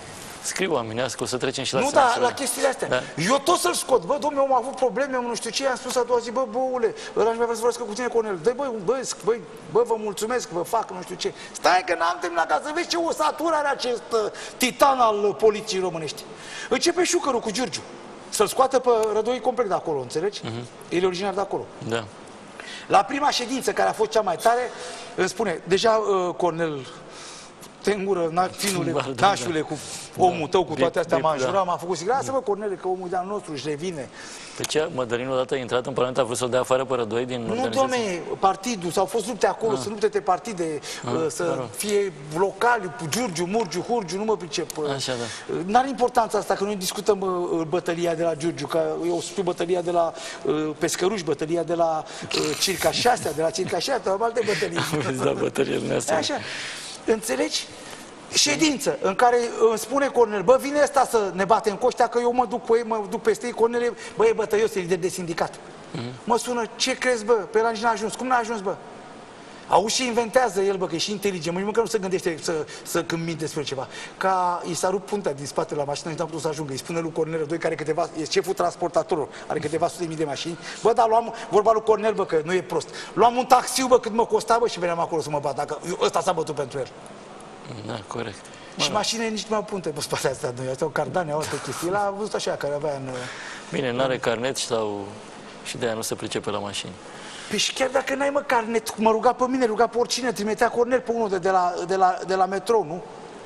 Speaker 2: Scriu oamenii, că o să trecem și la
Speaker 1: Nu,
Speaker 2: sensul.
Speaker 1: dar la chestiile astea. Da. Eu tot să-l scot. Bă, domnule, am avut probleme, nu știu ce, i-am spus a doua zi, bă, băule, ăla aș mai vrea să vorbească cu tine, Cornel. Dă, bă, bă, bă, bă, vă mulțumesc, vă fac, nu știu ce. Stai că n-am terminat, ca să vezi ce osatură are acest uh, titan al politicii românești. Începe șucărul cu Giurgiu. Să-l scoată pe Rădoi complet de acolo, înțelegi? Uh-huh. El e originar de acolo.
Speaker 2: Da.
Speaker 1: La prima ședință, care a fost cea mai tare, îmi spune, deja uh, Cornel, te în gură, na, finule,
Speaker 2: da,
Speaker 1: nașule, cu omul tău, cu toate astea, m-a înjurat,
Speaker 2: da.
Speaker 1: m-a făcut sigur. Lasă-mă, Cornele, că omul de-al nostru își revine.
Speaker 2: Pe ce, Mădălin odată a intrat în Parlament, a vrut să-l dea afară pe Rădoi din
Speaker 1: Nu, domne, partidul, s-au fost lupte acolo, ah. să lupte de partide, ah, să mă rog. fie locali, Giurgiu, Murgiu, Hurgiu, nu mă pricep.
Speaker 2: Așa, da.
Speaker 1: N-are importanța asta, că noi discutăm uh, bătălia de la Giurgiu, că eu știu bătălia de la uh, Pescăruș, bătălia de la uh, Circa șase, de la Circa șase, am alte bătălii.
Speaker 2: Aveți la bătălia dumneavoastră.
Speaker 1: Așa, înțelegi? Ședință în care îmi spune Cornel, bă, vine ăsta să ne batem cu ăștia, că eu mă duc pe ei, mă duc peste ei, Cornel, bă, e bătăios, e lider de sindicat. Mm-hmm. Mă sună, ce crezi, bă, pe ăla nici n-a ajuns, cum n-a ajuns, bă? Auzi și inventează el, bă, că e și inteligent, nici măcar nu se gândește să, să când minte despre ceva. Ca i s-a rupt puntea din spate la mașină, nu am putut să ajungă, îi spune lui Cornel Rădoi, care câteva, e șeful transportatorului, are câteva sute de mii de mașini, bă, dar luam, vorba lui Cornel, bă, că nu e prost, luam un taxiu, bă, cât mă costa, bă, și veneam acolo să mă bat, dacă ăsta s-a bătut pentru el.
Speaker 2: Da, corect.
Speaker 1: Și mașinile nici nu mai au punte pe spatele astea, noi, astea au cardane, au astea chestii. El a văzut așa, care avea în...
Speaker 2: Bine, n-are carnet sau... și de-aia nu se pricepe la mașini.
Speaker 1: Păi și chiar dacă n-ai mă carnet, mă ruga pe mine, ruga pe oricine, trimitea Cornel pe unul de, de, la, de, la, de la metrou, nu?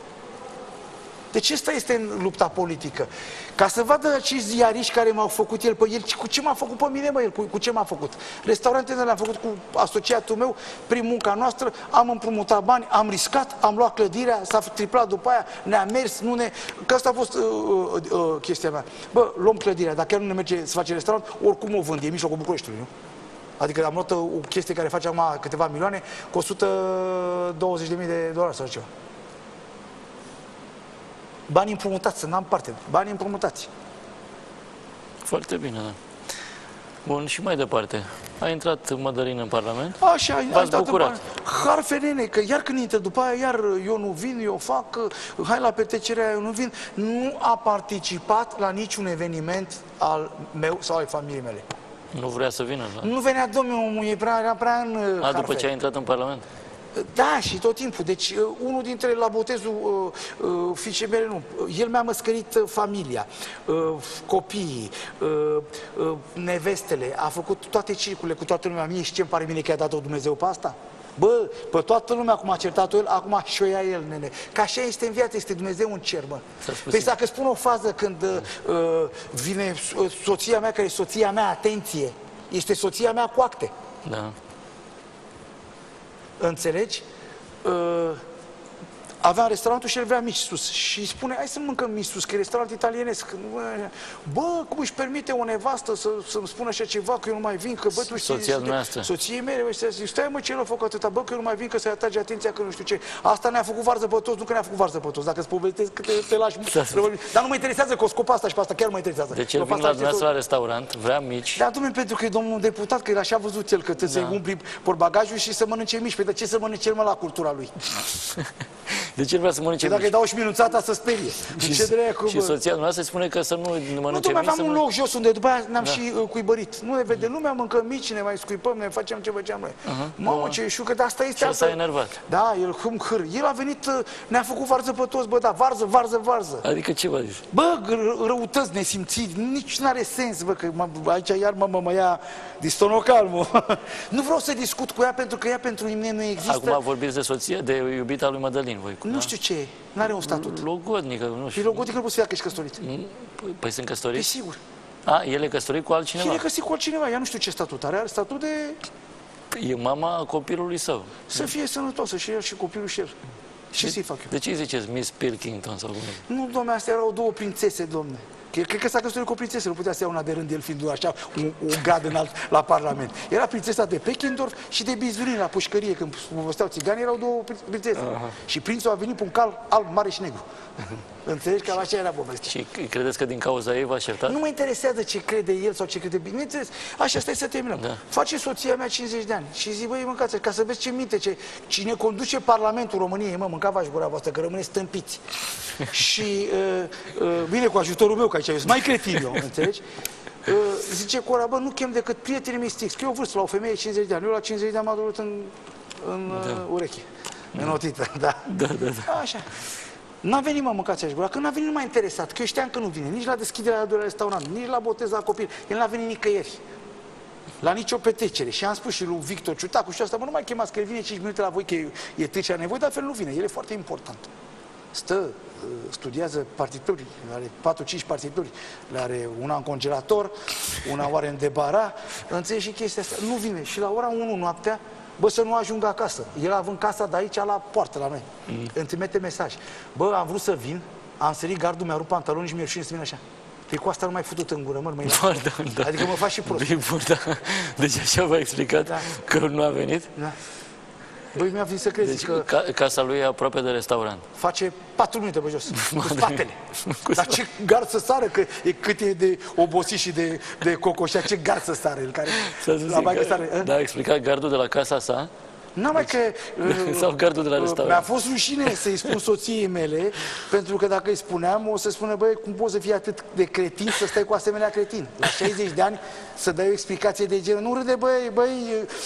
Speaker 1: Deci asta este în lupta politică. Ca să vadă acești ziariști care m-au făcut el pe el, cu ce m-a făcut pe mine, mă, el, cu, cu ce m-a făcut? Restaurantele le-am făcut cu asociatul meu, prin munca noastră, am împrumutat bani, am riscat, am luat clădirea, s-a triplat după aia, ne-a mers, nu ne... Că asta a fost uh, uh, uh, chestia mea. Bă, luăm clădirea, dacă chiar nu ne merge să face restaurant, oricum o vând, e mijlocul Bucureștiului, nu? Adică am luat o chestie care face acum câteva milioane, cu o sută douăzeci de mii de dolari sau ceva. Bani împrumutați, să n-am parte. Bani împrumutați.
Speaker 2: Foarte bine, da. Bun, și mai departe. A intrat Mădălin în Parlament?
Speaker 1: Așa,
Speaker 2: v-ați bucurat?
Speaker 1: Harfe, nene, că iar când intră după aia, iar eu nu vin, eu fac, hai la petrecerea, eu nu vin. Nu a participat la niciun eveniment al meu sau al familiei mele.
Speaker 2: Nu vrea să vină? Da?
Speaker 1: Nu venea, domnul, e prea, era prea în
Speaker 2: A,
Speaker 1: harfe.
Speaker 2: după ce a intrat în Parlament?
Speaker 1: Da, și tot timpul. Deci, uh, unul dintre, la botezul uh, uh, fiicei mele, nu, el mi-a măscărit uh, familia, uh, copiii, uh, uh, nevestele, a făcut toate circurile cu toată lumea. Mie și ce-mi pare mine că i-a dat-o Dumnezeu pe asta? Bă, pe toată lumea cum a certat-o el, acum și-o ia el, nene. Că așa este în viață, este Dumnezeu în cer, mă. Păi dacă spun o fază când uh, vine soția mea, care e soția mea, atenție, este soția mea cu acte.
Speaker 2: Da.
Speaker 1: Înțelegi? Uh, aveam restaurantul și el vrea mici sus. Și spune, hai să mâncăm mici sus, că e restaurant italienesc. Bă, cum își permite o nevastă să, să-mi spună așa ceva, că eu nu mai vin, că bă, tu știi...
Speaker 2: Soția dumneavoastră.
Speaker 1: Soției mele, zic, stai mă, ce l-a făcut atâta, bă, că eu nu mai vin, că să-i atrage atenția, că nu știu ce. Asta ne-a făcut varză pe toți, nu că ne-a făcut varză pe toți. Dacă îți povestesc, că te, te lași... Dar nu mă interesează că o scop asta și pe asta, chiar mă interesează.
Speaker 2: Deci el vine la dumneavoastră la restaurant, vrea mici.
Speaker 1: Da, domnule, pentru că e domnul deputat, că el așa a văzut el, că trebuie să-i umpli portbagajul și să mănânce mici. Păi de ce să mănânce el, mă, la cultura lui?
Speaker 2: De ce vrea să mănânce mici?
Speaker 1: Dacă îi dau și minuțata să sperie.
Speaker 2: Și,
Speaker 1: ce dracu,
Speaker 2: și soția dumneavoastră spune că să nu mănânce
Speaker 1: nu,
Speaker 2: mici.
Speaker 1: Nu, aveam
Speaker 2: să
Speaker 1: un
Speaker 2: mă...
Speaker 1: loc jos unde după aia ne-am
Speaker 2: da.
Speaker 1: și uh, cuibărit. Nu ne vede lumea, mâncăm mici, ne mai scuipăm, ne facem ce făceam noi. Uh-huh. Mamă, ce șucă, dar asta este...
Speaker 2: Și s-a enervat.
Speaker 1: Da, el hâm hâr. El a venit, uh, ne-a făcut varză pe toți, bă, da, varză, varză, varză.
Speaker 2: Adică ce v-a zis?
Speaker 1: Bă, răutăți, nesimțiri, nici n-are sens, bă, că mă, aici iar mă, mă, mă ia distonocal, mă. Nu vreau să discut cu ea, pentru că ea pentru mine nu există.
Speaker 2: Acum vorbiți de soție, de iubita lui Mădălin, voi.
Speaker 1: Nu
Speaker 2: da?
Speaker 1: știu ce e, n-are un statut.
Speaker 2: Logodnică, nu știu.
Speaker 1: E logodnică, nu poți să fie că ești căsătorit.
Speaker 2: Păi sunt căsătorit?
Speaker 1: E sigur.
Speaker 2: A, el e căsătorit cu altcineva?
Speaker 1: El e căsătorit cu altcineva, ea nu știu ce statut are, are statut de...
Speaker 2: E mama copilului său.
Speaker 1: Să fie sănătoasă și el și copilul și el. Ce să-i fac eu?
Speaker 2: De ce ziceți Miss Pilkington sau cum?
Speaker 1: Nu, domne, astea erau două prințese, domne. Cred că s-a căsătorit cu o prințesă, nu putea să ia una de rând, el fiind așa, un, un gard înalt la Parlament. Era prințesa de Pechindorf și de Bizurin la pușcărie, când povesteau țigani, erau două prințese. Aha. Și prințul a venit pe un cal alb, mare și negru. Înțelegi că așa era povestea.
Speaker 2: Și credeți că din cauza ei v-a certat?
Speaker 1: Nu mă interesează ce crede el sau ce crede bineînțeles. Așa, stai să terminăm. Da. Face soția mea cincizeci de ani și zic, băi, mâncați, ca să vezi ce minte, ce... cine conduce Parlamentul României, mă, mânca-v-aș gura voastră, că rămâneți stâmpiți. Și uh, uh, vine cu ajutorul meu, că aici eu sunt mai cretin eu, înțelegi? Uh, zice Cora, bă, nu chem decât prietenii mei strict, că eu vârstă la o femeie cincizeci de ani, eu la cincizeci de ani m-a durut în, în da. uh, ureche, da. Înotită, da. Da, da, da. Așa. N-a venit, mă, mâncați aș gura, că n-a venit, nu m-a interesat, că eu știam că nu vine, nici la deschiderea la doilea restaurant, nici la botez la copil, el n-a venit nicăieri, la nicio petrecere. Și am spus și lui Victor Ciutacu și asta, mă, nu mai chemați, că el vine cinci minute la voi, că e, e trecea nevoie, dar fel nu vine, el e foarte important. Stă, studiază partituri, are patru cinci partituri, le are una în congelator, una oare în debara, înțelegi și chestia asta, nu vine. Și la ora unu noaptea, bă, să nu ajungă acasă. El având casa de aici la poartă la noi. Mm. Îmi trimite mesaj. Bă, am vrut să vin, am sărit gardul, mi-a rupt pantaloni și mi-a rușine să vin așa. Păi cu asta nu mai futut în gură, mă, mă
Speaker 2: da, da, da.
Speaker 1: Adică mă faci și prost.
Speaker 2: Da. Deci așa v-a explicat da. Că nu a venit?
Speaker 1: Da. Băi, mi-a venit să crezi
Speaker 2: deci,
Speaker 1: că...
Speaker 2: Ca, casa lui e aproape de restaurant.
Speaker 1: Face patru minute pe jos, cu spatele. Dar ce gard să sară, că e cât e de obosit și de, de cocoșea, ce gard să sară el, care...
Speaker 2: La că, sare, da, a explicat gardul de la casa sa?
Speaker 1: N-am mai că...
Speaker 2: Uh, sau gardul de la restaurant.
Speaker 1: Mi-a fost rușine să-i spun soției mele, pentru că dacă îi spuneam, o să spună, băi, cum poți să fii atât de cretin, să stai cu asemenea cretin? La șaizeci de ani să dai o explicație de genul, nu râde, băi, băi...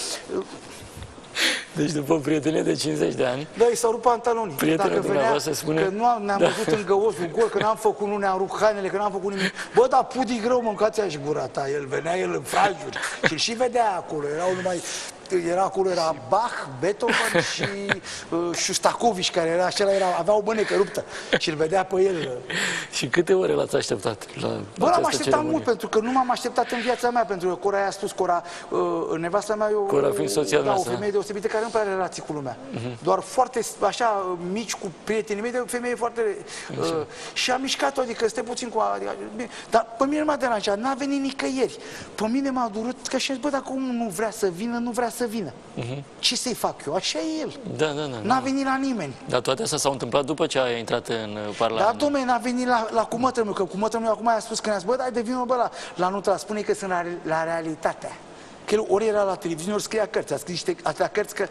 Speaker 2: Deci după o prietenie de cincizeci de ani...
Speaker 1: Da, i s-au rupt pantalonii.
Speaker 2: Prietenul dumneavoastră spune...
Speaker 1: Că nu ne-am
Speaker 2: da.
Speaker 1: bătut în găosul gol, că n-am făcut, nu ne-am rupt hainele, că n-am făcut nimic. Bă, dar pudi greu, mâncați-a și gura ta. El venea, el în frajuri. Și și vedea acolo, erau numai... Era acolo, era Bach, Beethoven și uh, Shostakovich, care era, acela era, avea o mânecă ruptă și îl vedea pe el.
Speaker 2: Și câte ore l-ați așteptat? La
Speaker 1: Bă, l-am așteptat ceremonie? Mult, pentru că nu m-am așteptat în viața mea, pentru că Cora i-a spus, Cora, uh, nevasta mea, eu,
Speaker 2: Cora fiind soția
Speaker 1: da, o femeie deosebită care nu prea are relații cu lumea. Uh-huh. Doar foarte, așa, mici cu prietenii mei, de o femeie foarte... Uh, și am mișcat-o, adică stai puțin cu... Adică, dar pe mine nu m-a deranjat, n-a venit nicăieri. Pe mine m-a durut, că și bă, dacă omul nu vrea să vină, nu vrea să vină. Uh-huh. Ce să-i fac eu? Așa e el.
Speaker 2: Da, da, da.
Speaker 1: N-a venit la nimeni.
Speaker 2: Dar toate astea s-au întâmplat după ce a intrat în Parlament.
Speaker 1: Da, dom'le, n-a venit la, la cumătră meu, că cumătră meu acum a spus că ne-a spus, bă, dai de vină, bă, la, la nutra, spune că sunt la, la realitatea. Că el ori era la televiziune, ori scria cărți, a scris niște atâtea cărți că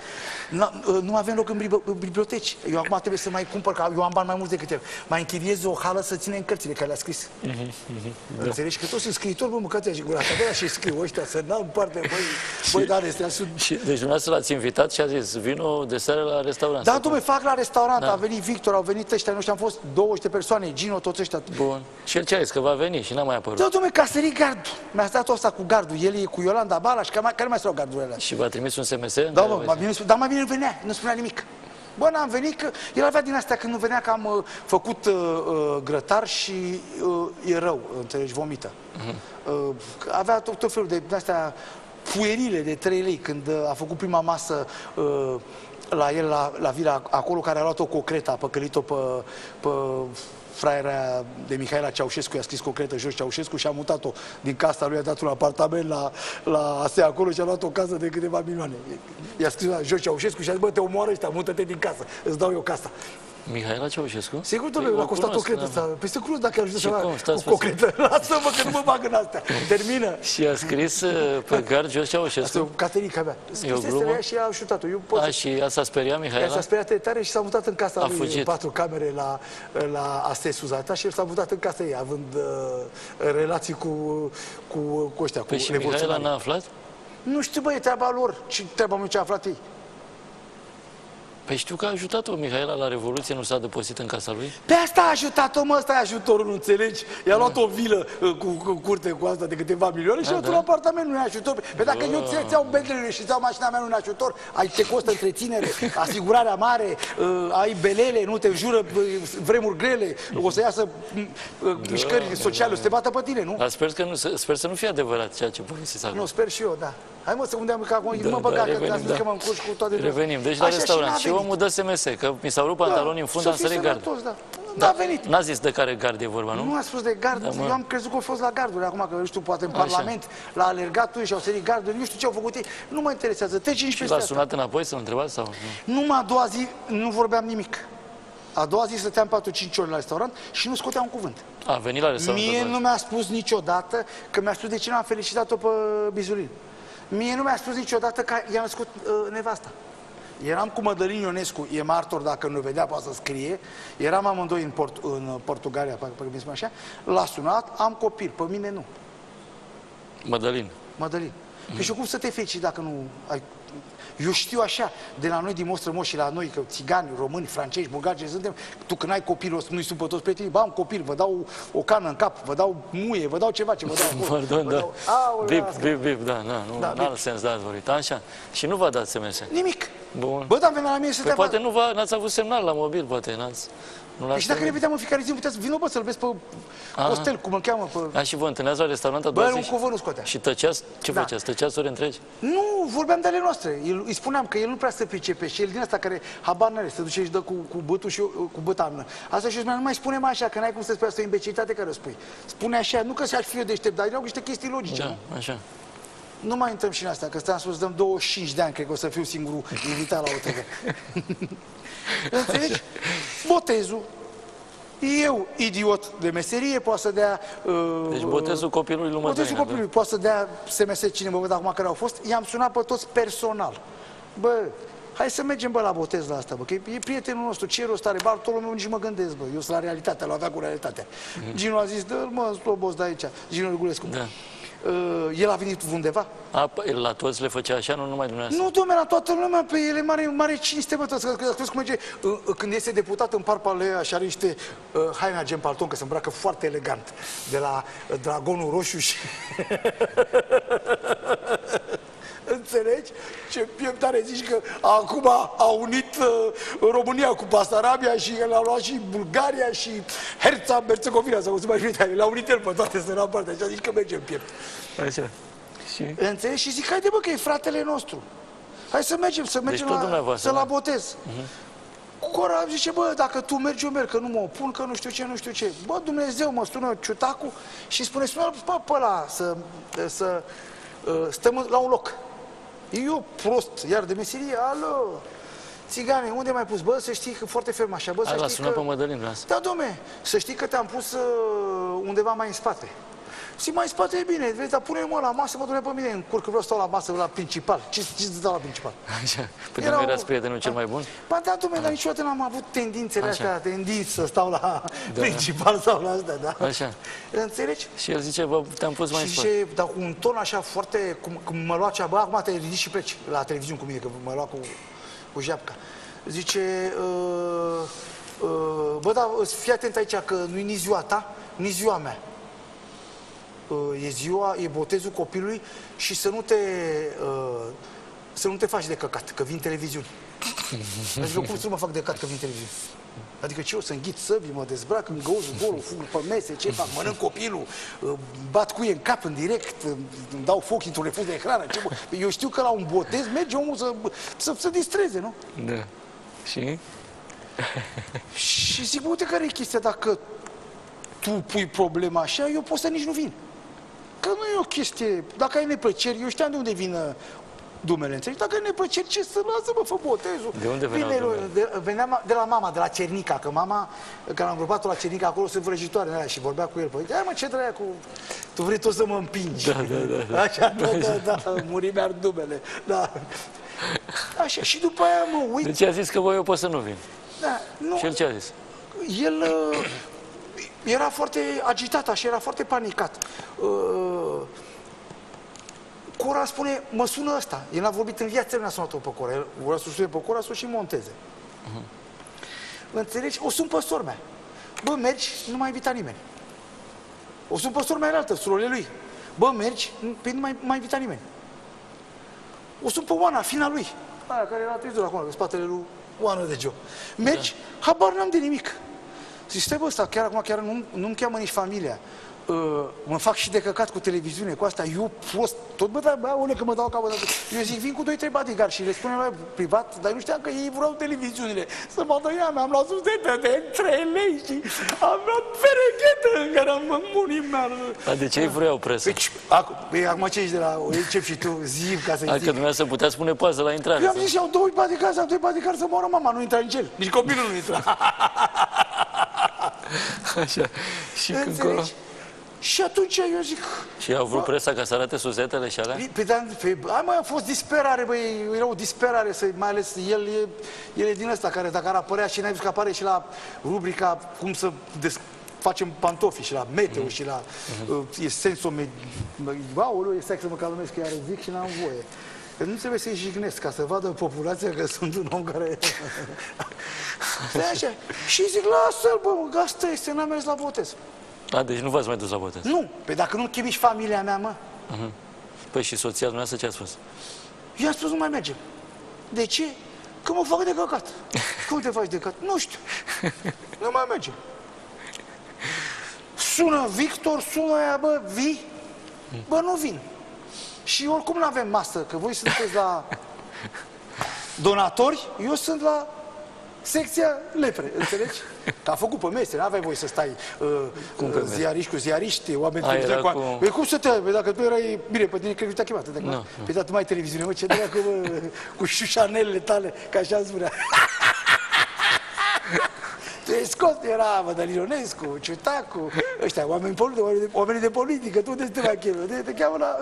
Speaker 1: nu avem loc în biblioteci. Eu acum trebuie să mai cumpăr, că eu am bani mai mulți decât el. Mai închiriez o hală să ținem cărțile care le-a scris. Mm-hmm, mm-hmm, înțelegi? Că toți sunt scriitori, bă, mâncați și gura ta, bă, și scriu ăștia, să n-am în parte, băi, băi, dar astea sunt...
Speaker 2: Și, deci dumneavoastră l-ați invitat și a zis, vino de seară la restaurant.
Speaker 1: Da, dom'le, fac la restaurant, da. A venit Victor, au venit ăștia, nu știu, am fost douăzeci de persoane, Gino, toți ăștia.
Speaker 2: Bun. Și el ce a zis, că va veni și n-a mai apărut.
Speaker 1: Da, dom'le, că a sărit gardul. Mi-a stat asta cu gardul, el e cu Iolanda Balaș, care mai stau gardul ăla.
Speaker 2: Și v-a trimis un S M S?
Speaker 1: Da, mă, mai bine, dar mai bine nu venea, nu spunea nimic. Bă, n-am venit, că el avea din astea când nu venea că am uh, făcut uh, uh, grătar și uh, e rău, înțelegi, vomită. Uh-huh. uh, avea tot, tot felul de astea puerile de trei lei când uh, a făcut prima masă uh, la el, la, la vila acolo, care a luat-o cu o creta, a păcălit-o pe... pe fraiera de Mihaela Ceaușescu, i-a scris concretă jos Ceaușescu și a mutat-o din casa lui, a dat un apartament la, la A S E acolo și a luat o casă de câteva milioane. I-a scris la jos Ceaușescu și a zis, bă, te omoară ăștia, mută-te din casă, îți dau eu casa.
Speaker 2: Mihaela Ceaușescu?
Speaker 1: Sigur, domnule, a costat o cretă asta. Păi să cunosc dacă a ajuns să cu o cretă. Lasă-mă că nu mă bag în astea. Termină.
Speaker 2: Și a scris pe gard jos Ceaușescu?
Speaker 1: Asta e o Caterica mea.
Speaker 2: E o glumă?
Speaker 1: Și a ajutat-o.
Speaker 2: A, și a s-a speriat Mihaela?
Speaker 1: S-a speriat tare și s-a mutat în casa lui, în patru camere la, la A S E Suzata și el s-a mutat în casa ei, având uh, relații cu, cu, cu ăștia, cu
Speaker 2: păi și Mihaela n-a aflat?
Speaker 1: Nu știu, bă, e treaba lor. Ce treaba mea ce a aflat ei?
Speaker 2: Păi știu că a ajutat-o Mihaela la Revoluție, nu s-a depozit în casa lui?
Speaker 1: Pe asta a ajutat-o, mă, ăsta e ajutorul, nu înțelegi? I-a luat o vilă cu, cu curte cu asta de câteva milioane și a luat un apartament, nu e ajutor. Pe dacă eu ți iau Bentley-urile și ți-au mașina mea, nu e ajutor, ai ce costă întreținere, asigurarea mare, uh, ai belele, nu te jură uh, vremuri grele, o să iasă uh, mișcări sociale, o să te bată pe tine, nu?
Speaker 2: Dar sper, că nu, sper să nu fie adevărat ceea ce povestiți acum.
Speaker 1: Nu, sper și eu, da. Hai mă să unde-am că acum da, mă băga, da, că, da. Că mă încurci cu toate.
Speaker 2: Revenim, deci la restaurant. Și omul dă S M S, că mi s-au rupt pantaloni în fund, am sărit gardul.
Speaker 1: Da. Da, a venit.
Speaker 2: N-a zis de care gard e vorba, nu?
Speaker 1: Nu a spus de gard, da, eu am crezut că au fost la garduri, acum că, știu, poate în Parlament, așa, la alergat și au sărit garduri, nu știu ce au făcut ei, nu mă interesează, trece nici peste
Speaker 2: asta. L-a sunat înapoi să-l întrebați sau nu?
Speaker 1: Numai a doua zi nu vorbeam nimic. A doua zi stăteam patru cinci ore la restaurant și nu scoteam un cuvânt.
Speaker 2: A venit la restaurant.
Speaker 1: Mie nu mi-a spus niciodată că mi-a spus de ce n-am felicitat-o pe Bizulin. Mie nu mi-a spus niciodată că i-a născut uh, nevasta. Eram cu Mădălin Ionescu, e martor, dacă nu vedea, poate să scrie. Eram amândoi în, Port în Portugalia, pe mi așa. L-a sunat, am copil, pe mine nu.
Speaker 2: Mădălin.
Speaker 1: Mădălin. Mm. Și cum să te feci dacă nu ai... Eu știu așa, de la noi din Mostrămoș și la noi, că țigani, români, francezi, bulgari, ce suntem, tu când ai copil, o să nu-i supă toți prietenii, ba, am copil, vă dau o cană în cap, vă dau muie, vă dau ceva ce vă dau.
Speaker 2: Pardon, da.
Speaker 1: Dau...
Speaker 2: Bip, bip, bip, da, na, nu,
Speaker 1: da,
Speaker 2: n-are sens, da, ați vorbit. Așa. Și nu v-a dat S M S?
Speaker 1: Nimic.
Speaker 2: Bun.
Speaker 1: Bă, dar venea la mine să
Speaker 2: păi poate nu n-ați avut semnal la mobil, poate, n-ați...
Speaker 1: Păi și dacă ne vedeam în fiecare zi, puteți vină, bă, să-l vezi pe hostel, cum îl cheamă. Pe...
Speaker 2: A, și vă întâlneați la restaurant a doua
Speaker 1: zi?
Speaker 2: Bă,
Speaker 1: un cuvânt nu scotea.
Speaker 2: Și tăceați? Ce da. făceați? Tăceați ori întregi?
Speaker 1: Nu, vorbeam de ale noastre. El, îi spuneam că el nu prea se pricepe și el din asta care habar n-are, se duce și dă cu, cu bătul și cu băta în mână. Asta și eu spuneam, nu mai spune mai așa, că n-ai cum să spui asta, o imbecilitate care o spui. Spune așa, nu că să-și fi eu deștept, dar erau niște chestii logice.
Speaker 2: Da,
Speaker 1: nu?
Speaker 2: așa.
Speaker 1: Nu mai intrăm și în asta, că stăm sus, dăm douăzeci și cinci de ani, cred că o să fiu singurul invitat la O T V. Înțelegi? Botezul. Eu, idiot de meserie, poate să dea... Uh,
Speaker 2: deci botezul copilului lui Mădălin.
Speaker 1: Botezul copilului, poate să dea S M S cine mă văd acum care au fost. I-am sunat pe toți personal. Bă, hai să mergem, bă, la botez la asta, bă, că e, e prietenul nostru, ce rost are, Bartolomeu, nici mă gândesc, bă, eu sunt la realitate, l-avea cu realitatea. Mm. Ginu a zis, dă-l, mă, slobos de aici, Ginu Răgulescu. Da. Uh, el a venit undeva?
Speaker 2: A, păi, la toți le făcea așa, nu numai dumneavoastră?
Speaker 1: Nu, domnule, la toată lumea, pe ele mare, mare cinste, bă, toți, că, că, cum merge, uh, când este deputat în Parpalea și are niște uh, haina gen palton, că se îmbracă foarte elegant, de la uh, Dragonul Roșu și... Înțelegi? Ce pieptare zici că acum a unit uh, România cu Basarabia și l-a luat și Bulgaria și Herța, Herțegovina, sau cum se mai știe, l-a unit el pe toate să n-am parte, așa zici că merge în piept.
Speaker 2: Așa. Și?
Speaker 1: Înțelegi? Și zic, haide bă, că e fratele nostru. Hai să mergem, să mergem
Speaker 2: deci
Speaker 1: la, să
Speaker 2: da?
Speaker 1: la botez. Uh-huh. Cora zice, bă, dacă tu mergi, eu merg, că nu mă opun, că nu știu ce, nu știu ce. Bă, Dumnezeu, mă sună ciutacul și spune, sună pe ăla să, să uh, stăm la un loc. Eu prost, iar de meserie, alo, țigane, unde m-ai pus? Bă, să știi că foarte ferm așa, bă, să
Speaker 2: știi
Speaker 1: știi
Speaker 2: că...
Speaker 1: că...
Speaker 2: pe Mădălin,
Speaker 1: da, domne, să știi că te-am pus uh, undeva mai în spate. Și mai în spate e bine, vezi, dar pune-mă la masă, mă dune pe mine în cur, că vreau să stau la masă, la principal. Ce ce stau la principal?
Speaker 2: Așa, până nu erați prietenul cel mai bun?
Speaker 1: Ba da, domne, dar niciodată n-am avut tendințele astea, tendinți să stau la da. principal sau la astea, da?
Speaker 2: Așa.
Speaker 1: Înțelegi?
Speaker 2: Și el zice, bă, te-am pus mai în spate.
Speaker 1: Și zice, dar cu un ton așa foarte, cum, cum mă lua cea, bă, acum te ridici și pleci la televiziune cu mine, că mă lua cu, cu japca. Zice, uh, uh, bă, dar fii atent aici, că nu-i nici ziua ta, nici ziua mea. E ziua, e botezul copilului și să nu te, uh, să nu te faci de căcat, că vin televiziuni. Adică cum să mă fac de căcat că vin televiziuni? Adică ce, o să înghit săbii, mă dezbrac în găuzul, golul, fug pe mese, ce fac, mănânc copilul, uh, bat cuie în cap în direct, uh, îmi dau foc într-un refuz de hrană. Ce, eu știu că la un botez merge omul să să se distreze, nu?
Speaker 2: Da. Și?
Speaker 1: Și zic, bă, uite care e chestia, dacă tu pui problema așa, eu pot să nici nu vin. Că nu e o chestie, dacă ai neplăceri, eu știam de unde vin dumele, înțelegi? Dacă ai neplăceri, ce să lasă, bă, fă botezul.
Speaker 2: De unde veneau
Speaker 1: Vine,
Speaker 2: dumele?
Speaker 1: de, venea de la mama, de la Cernica, că mama, că l-am îngropat-o la Cernica, acolo sunt vrăjitoare alea și vorbea cu el. Păi, hai mă, ce draia cu... Tu vrei tot să mă împingi.
Speaker 2: Da, da, da. da.
Speaker 1: Așa, da, da, da, muri mi-ar dumele. Da. Așa, și după aia mă uit...
Speaker 2: Deci a zis că voi eu pot să nu vin.
Speaker 1: Da, nu...
Speaker 2: Și el ce a zis?
Speaker 1: El... Uh, era foarte agitat, așa, era foarte panicat. Uh, Cora spune, mă sună ăsta. El n-a vorbit în viață, n-a sunat-o pe Cora. El vrea să sune pe Cora, să o și monteze. Uh-huh. Înțelegi? O sun pe sora mea. Bă, mergi, nu mai invita nimeni. O sun pe sora mea altă, surorile lui. Bă, mergi, pe nu mai, mai invita nimeni. O sun pe Oana, fina lui. Aia care era trezor acum, în spatele lui Oana de Gio. Mergi, da. Habar n-am de nimic. Zic, stai bă, ăsta, chiar acum chiar nu, nu-mi cheamă nici familia. uh, mă fac și de căcat cu televiziune, cu asta, eu prost, tot bă, da, bă, ole, că mă dau capăt. Eu zic, vin cu doi trei bodyguard și le spunem la privat, dar eu nu știam că ei vreau televiziunile. Să mă dă ea, mi-am luat suzetă de trei lei și aveam perechetă în care am îmbunit mea.
Speaker 2: Dar de ce îi vreau presă?
Speaker 1: Deci, acum, acum ce ești de la încep și tu, zi ca să-i zic.
Speaker 2: Că dumneavoastră putea spune pază la intrare.
Speaker 1: Eu am zis, iau doi bodyguard, am doi bodyguard să moară mama, nu intra nici el, nici copilul nu intra.
Speaker 2: Așa. Și când colo...
Speaker 1: Și atunci eu zic...
Speaker 2: Și au vrut presa ca să arate suzetele și alea?
Speaker 1: Pe, pe, pe, ai mai a fost disperare, băi, era o disperare, să, mai ales el e, el e din ăsta care dacă ar apărea și n-ai văzut că apare și la rubrica cum să des, facem pantofi și la meteo mm. și la mm-hmm. uh, e sensul... Aoleu, e stai să mă calmez că iară zic și n-am voie. Că nu trebuie să-i jignesc ca să vadă populația că sunt un om care... Stai așa. Și zic, lasă-l, bă, asta este, n-am mers la botez.
Speaker 2: A, deci nu v-ați mai dus la botez?
Speaker 1: Nu, pe dacă nu chemiști familia mea, mă.
Speaker 2: Uh-huh. Păi și soția dumneavoastră ce a spus?
Speaker 1: I-am spus, nu mai mergem. De ce? Că mă fac de căcat. Cum te faci de căcat? Nu știu. Nu mai mergem. Sună Victor, sună aia, bă, vii? Bă, nu vin. Și oricum nu avem masă, că voi sunteți la donatori, eu sunt la secția lepre, înțelegi? Că a făcut pe mese, n-aveai voie să stai uh, uh, ziariști cu ziariști, oameni cu... cu... Păi cum să te... Dacă tu erai... Bine, pe tine cred că te-a chemat. No, păi da, tu mai ai televiziune, mă, ce dracu, bă, cu șușanelele tale, ca așa îmi spunea. Tu ești scos, era Mădălin Ionescu, Ciutacu, ăștia, oameni politici, oameni, oameni de politică, tu unde te mai chemă? Te, te cheamă la...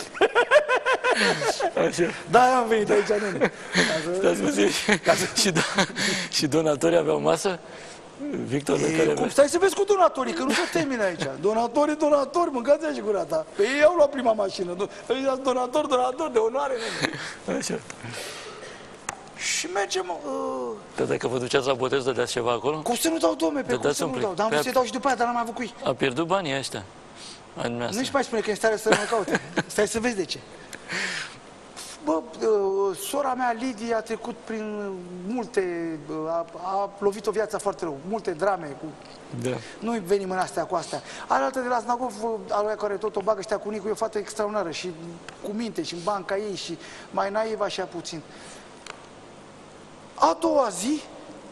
Speaker 2: Așa.
Speaker 1: Da, am venit aici, nene.
Speaker 2: Stați puțin. Și, do și donatorii aveau masă? Victor,
Speaker 1: e,
Speaker 2: care
Speaker 1: cum, stai să vezi cu donatorii, că nu se termină aici. Donatorii, donatori, mâncați-a și gura ta. Pe ei au luat prima mașină. Donator, donator, de onoare, nene.
Speaker 2: Așa.
Speaker 1: Și mergem... Uh...
Speaker 2: Dar dacă vă duceați la botez, dădeați ceva acolo?
Speaker 1: Cum să nu dau, domne, pe cum să nu dau? Dar am vrut să-i dau și după aia, dar n-am avut cui.
Speaker 2: A pierdut banii ăștia.
Speaker 1: Nu-și mai spune că e în stare să mă caute. Stai să vezi de ce. Bă, uh, sora mea, Lidia, a trecut prin multe, uh, a, a lovit-o viața foarte rău, multe drame. Cu...
Speaker 2: Da.
Speaker 1: Nu venim în astea cu astea. Alaltă de la Znagov, aluia care tot o bagă, știa cu Nicu, e o fată extraordinară și cu minte și în banca ei și mai naiva așa puțin. A doua zi,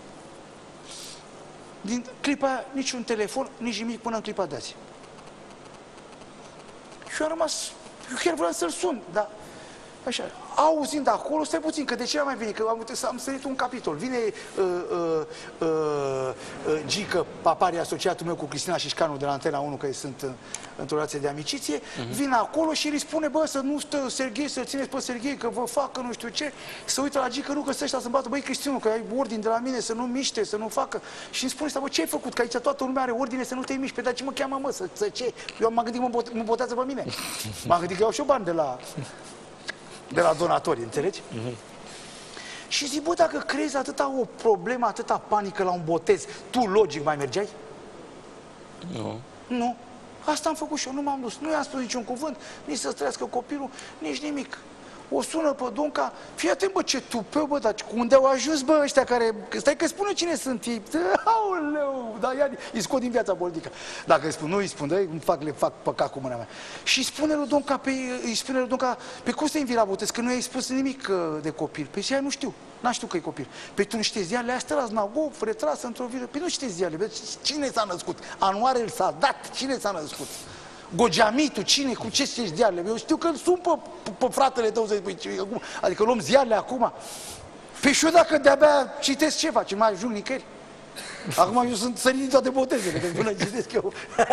Speaker 1: din clipa aia, niciun telefon, nici nimic până în clipa de azi. Și eu am rămas, eu chiar vreau să-l sun, dar așa, auzind acolo, stai puțin, că de ce am mai venit? Că am, am sărit un capitol. Vine uh, uh, uh, uh, Gică, Papari, asociatul meu cu Cristina Șișcanu de la Antena unu, că sunt în, într-o relație de amiciție, uh-huh. Vine acolo și îi spune, bă, să nu stă Serghei, să-l țineți pe Serghei, că vă facă nu știu ce. Să uită la Gică, nu, că stă ăștia să-mi bată, băi, Cristinul, că ai ordine de la mine, să nu miște, să nu facă. Și îmi spune, bă, ce ai făcut? Că aici toată lumea are ordine să nu te miști. Pe dar ce mă cheamă, mă, să, să ce? Eu m-am gândit, mă, bot, mă botează pe mine. M-am gândit că iau și eu bani de la... de la donatori, înțelegi? Uh-huh. Și zic, bă, dacă crezi atâta o problemă, atâta panică la un botez, tu, logic, mai mergeai?
Speaker 2: Nu.
Speaker 1: Nu. Asta am făcut și eu, nu m-am dus. Nu i-am spus niciun cuvânt, nici să trăiască copilul, nici nimic. O sună pe Donca, fii atent, bă, ce tupeu, bă, dar unde au ajuns, bă, ăștia care... Stai că spune cine sunt ei. Aoleu, dar ia, îi scot din viața politică. Dacă îi spun, nu îi spun, dă, îmi fac, le fac păcat cu mâna mea. Și spune lui Donca, pe, îi spune lui Donca, pe cum să invii la botez, că nu i-ai spus nimic de copil. Păi zi, nu știu, n-a știu că e copil. Păi tu nu știi ziarele astea la Znagov, retras într-o vilă. Păi nu știi ziarele, cine s-a născut? Anuarel s-a dat, cine s-a născut? Gogeamitul, cine, cu ce știi ziarele? Eu știu că îl sun pe, pe, pe fratele tău să zic, adică luăm ziarele acum. Păi și eu dacă de-abia citesc ce faci, mai ajung nicăieri. Acum eu sunt sărit din toate botezele, că până citesc eu.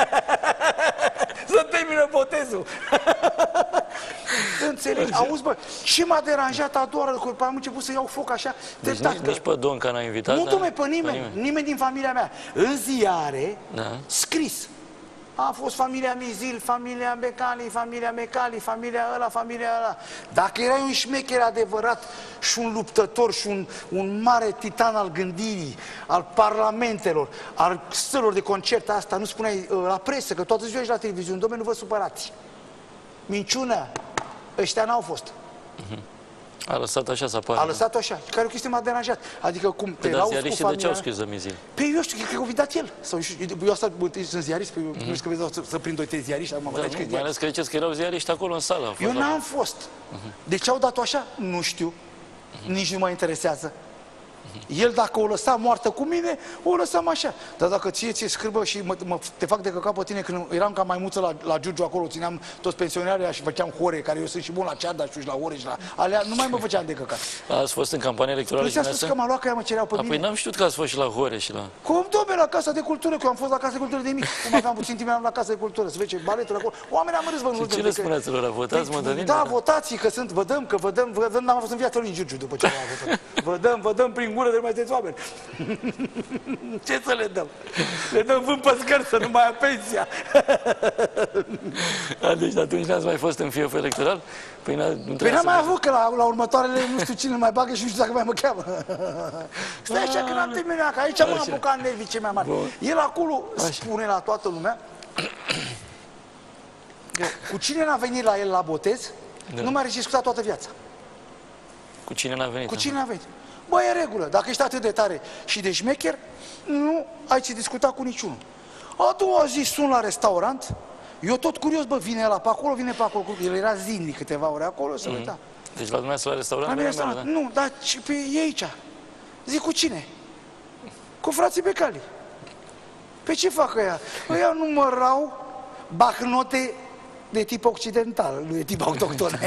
Speaker 1: Să termină botezul. Înțelegi? Auzi, bă, ce m-a deranjat a doua oară, că am început să iau foc așa.
Speaker 2: Deci nici, nici pe Donca n-a invitat?
Speaker 1: Nu, dom'le, pe nimeni, pe nimeni, nimeni din familia mea. În ziare, da. Scris. A fost familia Mizil, familia Becali, familia Mecali, familia ăla, familia ăla. Dacă erai un șmecher adevărat și un luptător și un, un mare titan al gândirii, al parlamentelor, al stărilor de concert asta, nu spuneai uh, la presă, că toată ziua ești la televiziune, dom'le, nu vă supărați. Minciună, ăștia n-au fost. Uh-huh.
Speaker 2: A lăsat așa să apară.
Speaker 1: A lăsat-o așa, care e o chestie m-a deranjat. Adică cum te
Speaker 2: Dar
Speaker 1: lauzi cu
Speaker 2: ziariștii
Speaker 1: familia...
Speaker 2: de ce au scris Dămizil?
Speaker 1: Păi eu știu, cred că o dat el. Sau, eu asta, sunt ziarist, păi eu nu știu că vezi să, să prind doi trei ziariști, acum vă
Speaker 2: Da,
Speaker 1: dați că e
Speaker 2: mai ales că ziceți că erau ziariști acolo în sală.
Speaker 1: Eu n-am fost. De ce au dat-o așa? Nu știu. Nici nu mă interesează. El dacă o lăsa moartă cu mine, o lăsam așa. Dar dacă ție ți-e scârbă și mă, mă, te fac de căcat pe tine, când eram ca maimuță la, la Giurgiu acolo, țineam toți pensionarii și făceam hore, care eu sunt și bun la cearda și la ore și la alea, nu mai mă făceam de căcat.
Speaker 2: Ați fost în campanie electorală?
Speaker 1: Păi ți-a spus că m-a luat, că ea mă cereau pe
Speaker 2: A,
Speaker 1: mine.
Speaker 2: păi n-am știut că ați fost și la hore și la...
Speaker 1: Cum, dom'le, la Casa de Cultură, că eu am fost la Casa de Cultură de mic. Cum aveam puțin timp, eram la Casa de Cultură, să vezi baletul acolo. Oamenii am râs, vă
Speaker 2: Și ce le spuneați lor? Votați, Mădălin?
Speaker 1: Da, votați, că sunt, vă dăm, că vă dăm, vă dăm, n-am fost în viața lui în Giurgiu după ce am votat. Vă dăm, vă dăm prin gură de nu mai sunteți oameni. Ce să le dăm? Le dăm vânt pe scări să nu mai ia pensia.
Speaker 2: A, deci atunci n-ați mai fost în fief electoral? Păi
Speaker 1: n-am mai avut, că la, la următoarele nu știu cine mai bagă și nu știu dacă mai mă cheamă. Stai așa că n-am terminat, că aici m-am apucat nervii cei mai mari. El acolo spune la toată lumea, cu cine n-a venit la el la botez, nu mai are discutat toată viața.
Speaker 2: Cu cine n-a venit?
Speaker 1: Cu cine n-a venit? Bă, e regulă. Dacă ești atât de tare și de șmecher, nu ai ce discuta cu niciunul. A doua zi sun la restaurant, eu tot curios, bă, vine ăla pe acolo, vine pe acolo. El era zilnic câteva ore acolo, să mm-hmm. uita.
Speaker 2: Deci la dumneavoastră la restaurant?
Speaker 1: La mine restaurant. Da? Nu, dar pe, e aici. Zic, cu cine? Cu frații Becali. Pe ce fac ăia? Ăia numărau bahnote de tip occidental, nu de tip autohton.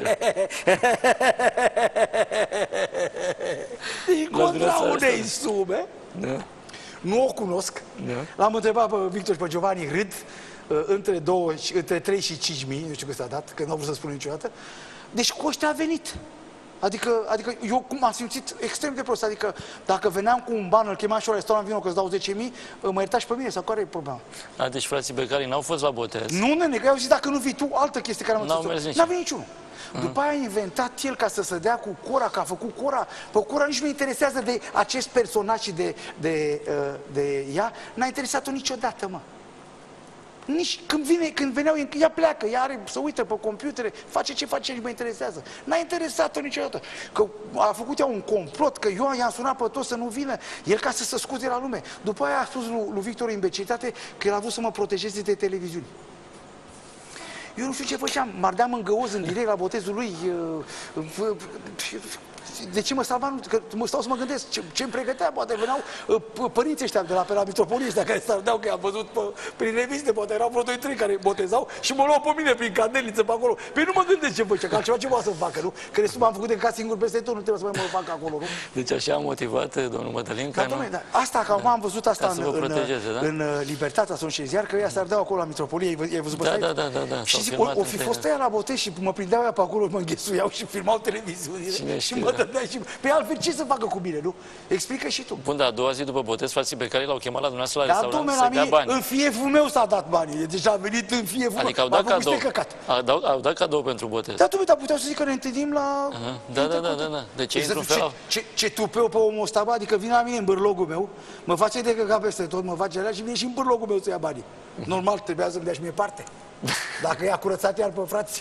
Speaker 1: Deci contra unei sume, da. Nu o cunosc, da. L-am întrebat pe Victor și pe Giovanni Râd, între, două, între trei și cinci mii, nu știu cât s-a dat, că nu au vrut să spun niciodată, deci cu ăștia a venit. Adică, adică eu cum am simțit extrem de prost, adică dacă veneam cu un ban, îl chemam și la restaurant, vină că îți dau zece mii, mă ierta și pe mine, sau care e problema?
Speaker 2: A, deci frații Becali n-au fost la botez?
Speaker 1: Nu, nene, că eu zis, dacă nu vii tu, altă chestie care am
Speaker 2: înțeles.
Speaker 1: N-a venit niciunul. Uh-huh. După aia a inventat el ca să se dea cu Cora, că a făcut Cora. Pe Cora nici nu interesează de acest personaj și de, de, de, de ea, n-a interesat-o niciodată, mă. Nici când, vine, când veneau, ea pleacă, ea are, să uită pe computere, face ce face, nici mă interesează. N-a interesat-o niciodată. Că a făcut ea un complot, că eu i-am sunat pe toți să nu vină, el ca să se scuze la lume. După aia a spus lui, lui Victor imbecilitate că el a vrut să mă protejeze de televiziuni. Eu nu știu ce făceam, m-ardeam în găoz în direct la botezul lui. De ce mă salva? Că mă stau să mă gândesc ce, ce îmi pregătea, poate veneau părinții ăștia de la, pe la Mitropolie ăștia care s-ardeau, că i-am văzut pe, prin reviste, poate erau vreo doi trei care botezau și mă luau pe mine prin candeliță pe acolo. Păi nu mă gândesc ce făcea, că altceva ce poate să facă, nu? Că restul m-am făcut de ca singur peste tot, nu trebuie să mai mă fac acolo, nu?
Speaker 2: Deci așa a motivat domnul Mădălin
Speaker 1: da,
Speaker 2: ca
Speaker 1: domnule, da. Asta, că acum am văzut asta în, în,
Speaker 2: da?
Speaker 1: în Libertatea sau în Șeziar, că ea s-ardeau acolo la Mitropolie, ai văzut pe
Speaker 2: da, da, da, da, da.
Speaker 1: Și zic, o, o fi fost ea la botez și mă prindeau ea pe acolo, mă înghesuiau și filmau televiziunile și mă dădeau și... Pe altfel ce să facă cu mine, nu? Explică și tu.
Speaker 2: Bun, dar a doua zi după botez, frații Becali l-au chemat la dumneavoastră la
Speaker 1: da,
Speaker 2: restaurant
Speaker 1: domnule,
Speaker 2: să dea bani.
Speaker 1: În fieful meu s-a dat banii, deci a venit în fieful
Speaker 2: adică
Speaker 1: meu.
Speaker 2: Au dat cadou. Au, au dat cadou pentru botez.
Speaker 1: Da, domnule, dar puteau să zic că ne întâlnim la...
Speaker 2: Uh-huh. Da, da, da, da, da. De ce într-un fel?
Speaker 1: Ce, ce tupeu pe omul ăsta, bă, adică vine la mine în bârlogul meu, mă face de căcat peste tot, mă face alea și vine și în bârlogul meu să ia banii. Normal, trebuia să-mi dea și mie parte. Dacă i-a curățat iar pe frați.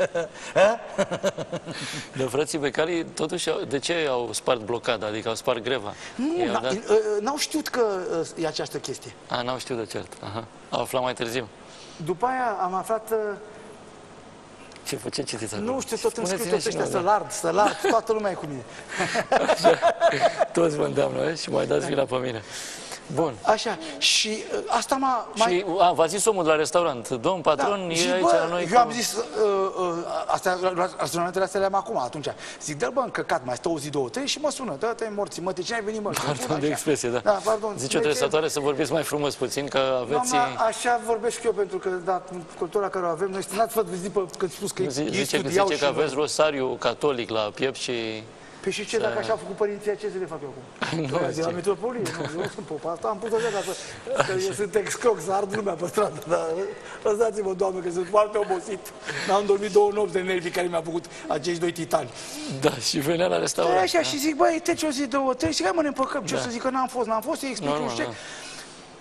Speaker 2: Dar frații Becali, totuși, de ce au spart blocada? Adică au spart greva?
Speaker 1: Nu, n-au știut că e această chestie.
Speaker 2: A, n-au știut de cert. Aha. Au aflat mai târziu.
Speaker 1: După aia am aflat...
Speaker 2: Ce făce, citiți acolo?
Speaker 1: Nu știu, tot îmi scriu toți ăștia, să-l ard, să-l ard, toată lumea e cu mine.
Speaker 2: Așa. Toți vă îndeamnă, și mai dați vina pe mine. Bun.
Speaker 1: Așa, și uh, asta m-a...
Speaker 2: Și a, v-a zis omul de la restaurant, domn patron, da, e aici
Speaker 1: bă,
Speaker 2: la noi...
Speaker 1: Eu
Speaker 2: cu...
Speaker 1: am zis, uh, uh, astea, raționamentele astea le-am acum, atunci. Zic, dă-l bă, încăcat, mai stă o zi, două, trei și mă sună, dă-te morții, mă, de ce ai venit, mă?
Speaker 2: Pardon de expresie, da.
Speaker 1: Da, pardon.
Speaker 2: Zice o tresătoare să vorbiți mai frumos puțin, că aveți...
Speaker 1: Mama, așa vorbesc eu, pentru că, da, cultura care o avem, noi n-ați văzut pe când spus că
Speaker 2: zice,
Speaker 1: ei
Speaker 2: zice,
Speaker 1: studiau
Speaker 2: zice
Speaker 1: și...
Speaker 2: că aveți rosariu catolic la piept și...
Speaker 1: Păi și ce, dacă așa au făcut părinții, ce să le fac eu acum? Nu, la Mitropolie, nu, eu sunt popa, asta am pus așa ca să... Că eu sunt excroc, să ard lumea pe stradă, dar lăsați-mă, Doamne, că sunt foarte obosit. N-am dormit două nopți de nervii care mi-au făcut acești doi titani.
Speaker 2: Da, și venea la restaurant.
Speaker 1: Așa,
Speaker 2: da? Și
Speaker 1: zic, băi, trece o zi, două, trei, și hai mă ne împăcăm, ce da. Să zic că n-am fost, n-am fost, să-i explic, nu știu ce.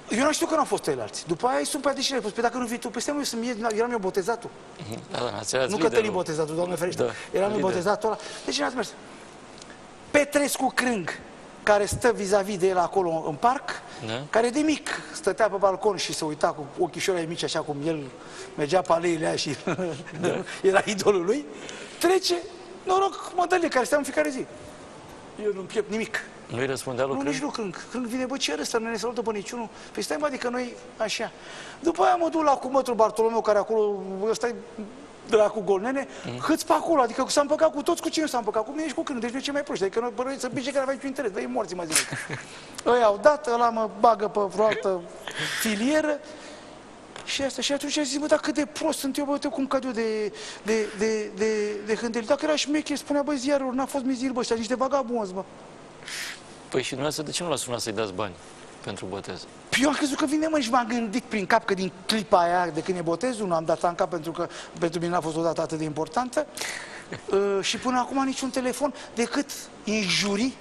Speaker 1: Eu nu știu că nu au fost ceilalți. După aia îi sun pe aia de cine, păi dacă nu vii tu, păi stai, eu eram eu botezatul.
Speaker 2: Da, da,
Speaker 1: nu Cătălin botezatul, Doamne ferește. Da, eram eu botezatul ăla. De ce n-ați mers? Petrescu Crâng, care stă vis-a-vis -vis de el acolo în parc, da. Care de mic stătea pe balcon și se uita cu ochișorii mici, așa cum el mergea pe aleile aia și da. Era idolul lui, trece, noroc, Mădăline, care stea în fiecare zi. Eu nu-mi piept nimic.
Speaker 2: Nu-i răspundea lui Crâng?
Speaker 1: Nu, nici nu Crâng. Crâng vine, bă, ce are ăsta, nu ne salută pe niciunul. Păi stai, mă, adică noi așa. După aia mă duc la cumătul Bartolomeu, care acolo, ăsta dracu gol, nene, mm. Hâți pe acolo, adică s-a împăcat cu toți, cu cine s-a împăcat? Cu mine și cu Crâng, deci nu e ce mai proști, adică noi bărăiți să bice care aveai cu interes, dă-i morți, mă zic. Ăia au dat, ăla mă bagă pe vreo altă filieră și asta. Și atunci zic, bă, dar cât de prost sunt eu, bă, uite cum cad eu de, de, de, de, de hândeli. Dacă era șmecher, spunea, bă, ziarul, n-a fost mizil, bă, ăștia, niște vagabonzi, bă.
Speaker 2: Păi și dumneavoastră, de ce nu l-a sunat să-i dați bani pentru botez?
Speaker 1: Păi eu am crezut că vine, mă, și m-am gândit prin cap că din clipa aia de când e botezul, nu am dat în cap pentru că pentru mine n-a fost o dată atât de importantă. uh, și până acum niciun telefon decât injurii.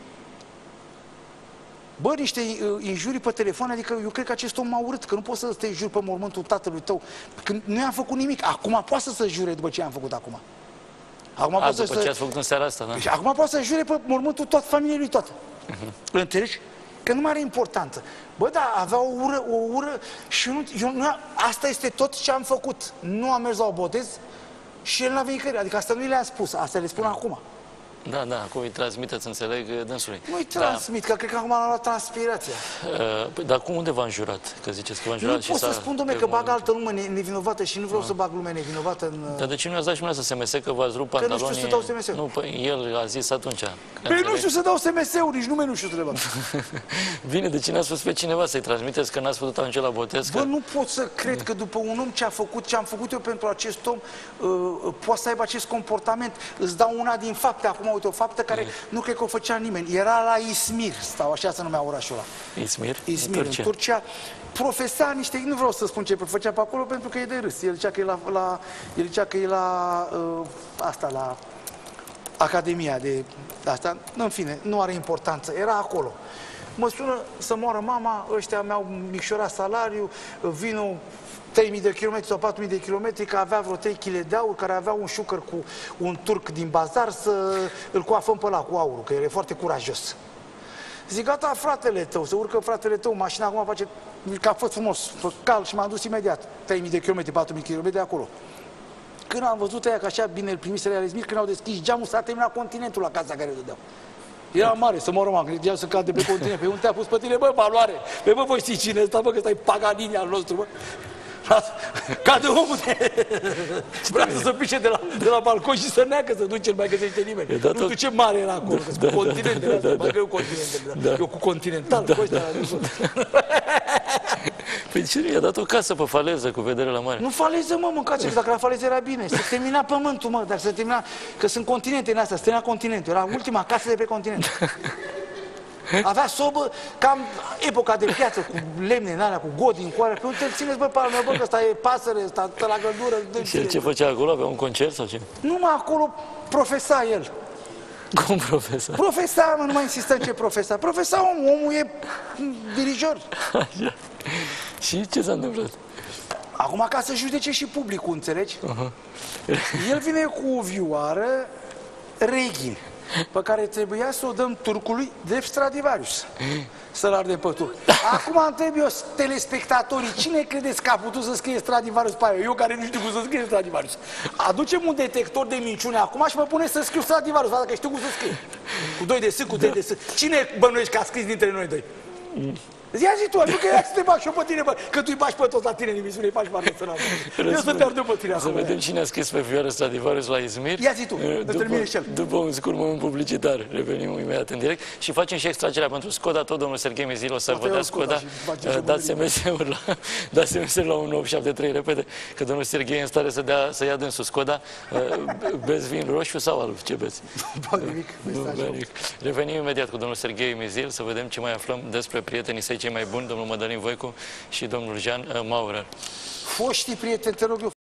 Speaker 1: Bă, niște uh, injurii pe telefon, adică eu cred că acest om m-a urât, că nu poți să te juri pe mormântul tatălui tău, când nu i-am făcut nimic. Acum poate să se jure după ce am făcut acum. Acum
Speaker 2: A, după
Speaker 1: să...
Speaker 2: ce ați făcut în seara asta, da?
Speaker 1: Și acum poate să jure pe mormântul toată familiei lui toată. Uh-huh. Înțelegi? Că nu mai are importanță. Bă, da, avea o ură, o ură și nu, eu, nu, asta este tot ce am făcut. Nu am mers la o botez și el n-a venit căre. Adică asta nu le-a spus, asta le spun acum.
Speaker 2: Da, da, acum îi transmiteți, înțeleg, dânsului.
Speaker 1: Nu-i transmit, da. Că cred că acum am luat transpirația.
Speaker 2: Uh, dar cum, unde v-a înjurat? Că ziceți că v-a înjurat
Speaker 1: nu
Speaker 2: și
Speaker 1: pot să spun, dom'le, că bag altă lume nevinovată și nu vreau
Speaker 2: ah.
Speaker 1: să bag lume nevinovată în...
Speaker 2: Dar de ce nu i-ați dat și mine să S M S că v-ați rupt pantalonii?
Speaker 1: Că nu știu să dau S M S-ul.
Speaker 2: Nu, păi el a zis atunci.
Speaker 1: Păi nu știu să dau S M S-uri, nici nume nu știu să le bag.
Speaker 2: Bine, de ce n-ați spus pe cineva să-i transmiteți că n-ați putut ajunge la botez?
Speaker 1: Bă, că... nu pot să cred că după un om ce a făcut, ce am făcut eu pentru acest om, uh, poate să aibă acest comportament. Îți dau una din fapte, acum uite, o faptă care mm. nu cred că o făcea nimeni. Era la Izmir, sau așa se numea orașul ăla.
Speaker 2: Izmir?
Speaker 1: Izmir, în Turcia. În Turcia. Profesa niște, nu vreau să spun ce făcea pe acolo, pentru că e de râs. El zicea că e la, la, el zicea că e la uh, asta, la Academia de asta. În fine, nu are importanță. Era acolo. Mă sună să moară mama, ăștia mi-au micșorat salariul, vinul trei mii de kilometri sau patru mii de kilometri, că avea vreo trei kilograme de aur, care avea un șucăr cu un turc din bazar, să îl coafăm pe ăla cu aurul, că el e foarte curajos. Zic, gata, fratele tău, să urcă fratele tău, mașina acum face, că a fost frumos, cal și m-am dus imediat, trei mii de kilometri, patru mii de kilometri de acolo. Când am văzut aia că așa bine îl primise la Izmir, când au deschis geamul, s-a terminat continentul la casa care îl dădeau. Era mare, să mă rog, am gândit să cad de pe continent. Pe unde te-a pus pe tine, bă, valoare? Pe bă, voi știi cine ăsta, bă, că ăsta-i Paganini al nostru, bă. Cade omul de... Vrea să se pișe de la, de la balcon și să neacă, să duce, nu mai găsește nimeni. Nu știu ce mare era acolo, că
Speaker 2: da,
Speaker 1: cu continentele astea, da, da, eu continentele, da. Eu cu continental,
Speaker 2: da,
Speaker 1: cu ăștia,
Speaker 2: da. Păi ce, i-a dat o casă pe faleză cu vedere la mare.
Speaker 1: Nu faleză, mă, mâncați, dacă la faleză era bine. Se termina pământul, mă, dacă se termina... Că sunt continente în astea, se termina continentul. Era ultima casă de pe continent. Avea sobă, cam epoca de piață, cu lemne în alea, cu godin, cu alea. Pe unde îl țineți, bă, pe al meu, bă, că ăsta e pasăre, ăsta stă la găldură.
Speaker 2: Și el ce făcea acolo? Avea un concert sau ce?
Speaker 1: Numai acolo profesa el.
Speaker 2: Cum profesa?
Speaker 1: Profesa, mă, nu mai insistăm ce profesa. Profesa omul, omul e dirijor.
Speaker 2: Așa. Și ce s-a întâmplat?
Speaker 1: Acum, ca să judece și publicul, înțelegi? Uh-huh. El vine cu o vioară reghin, pe care trebuia să o dăm turcului drept Stradivarius, să-l ardem pe turc. Acum întreb eu telespectatorii, cine credeți că a putut să scrie Stradivarius pe aia? Eu care nu știu cum să scrie Stradivarius. Aducem un detector de minciune acum și mă pune să scriu Stradivarius, dacă știu cum să scrie. Cu doi de S, cu trei de S. Cine bănuiești că a scris dintre noi doi? Zi-a zi tu, nu că ia să te bag și eu pe tine, bă, că tu-i bagi pe toți la tine în emisiune, îi faci mare sănată. Eu să te ardă pe tine acum.
Speaker 2: Să vedem cine a scris pe vioară Stradivarius la Izmir.
Speaker 1: Ia zi tu, termine și el.
Speaker 2: După un scurt moment publicitar, revenim imediat în direct și facem și extragerea pentru Skoda. Tot domnul Serghei Mizil o să vă dea Skoda. Dați S M S-uri la, dați S M S-uri la unu opt șapte trei, repede, că domnul Serghei e în stare să, dea, să ia dânsul Skoda. Beți vin roșu sau alb? Ce beți?
Speaker 1: Nu nimic.
Speaker 2: Revenim imediat cu domnul Serghei Mizil să vedem ce mai aflăm despre prietenii săi cei mai buni, domnul Mădălin Voicu și domnul Jean Maurer.
Speaker 1: Foștii prieteni, te rog eu,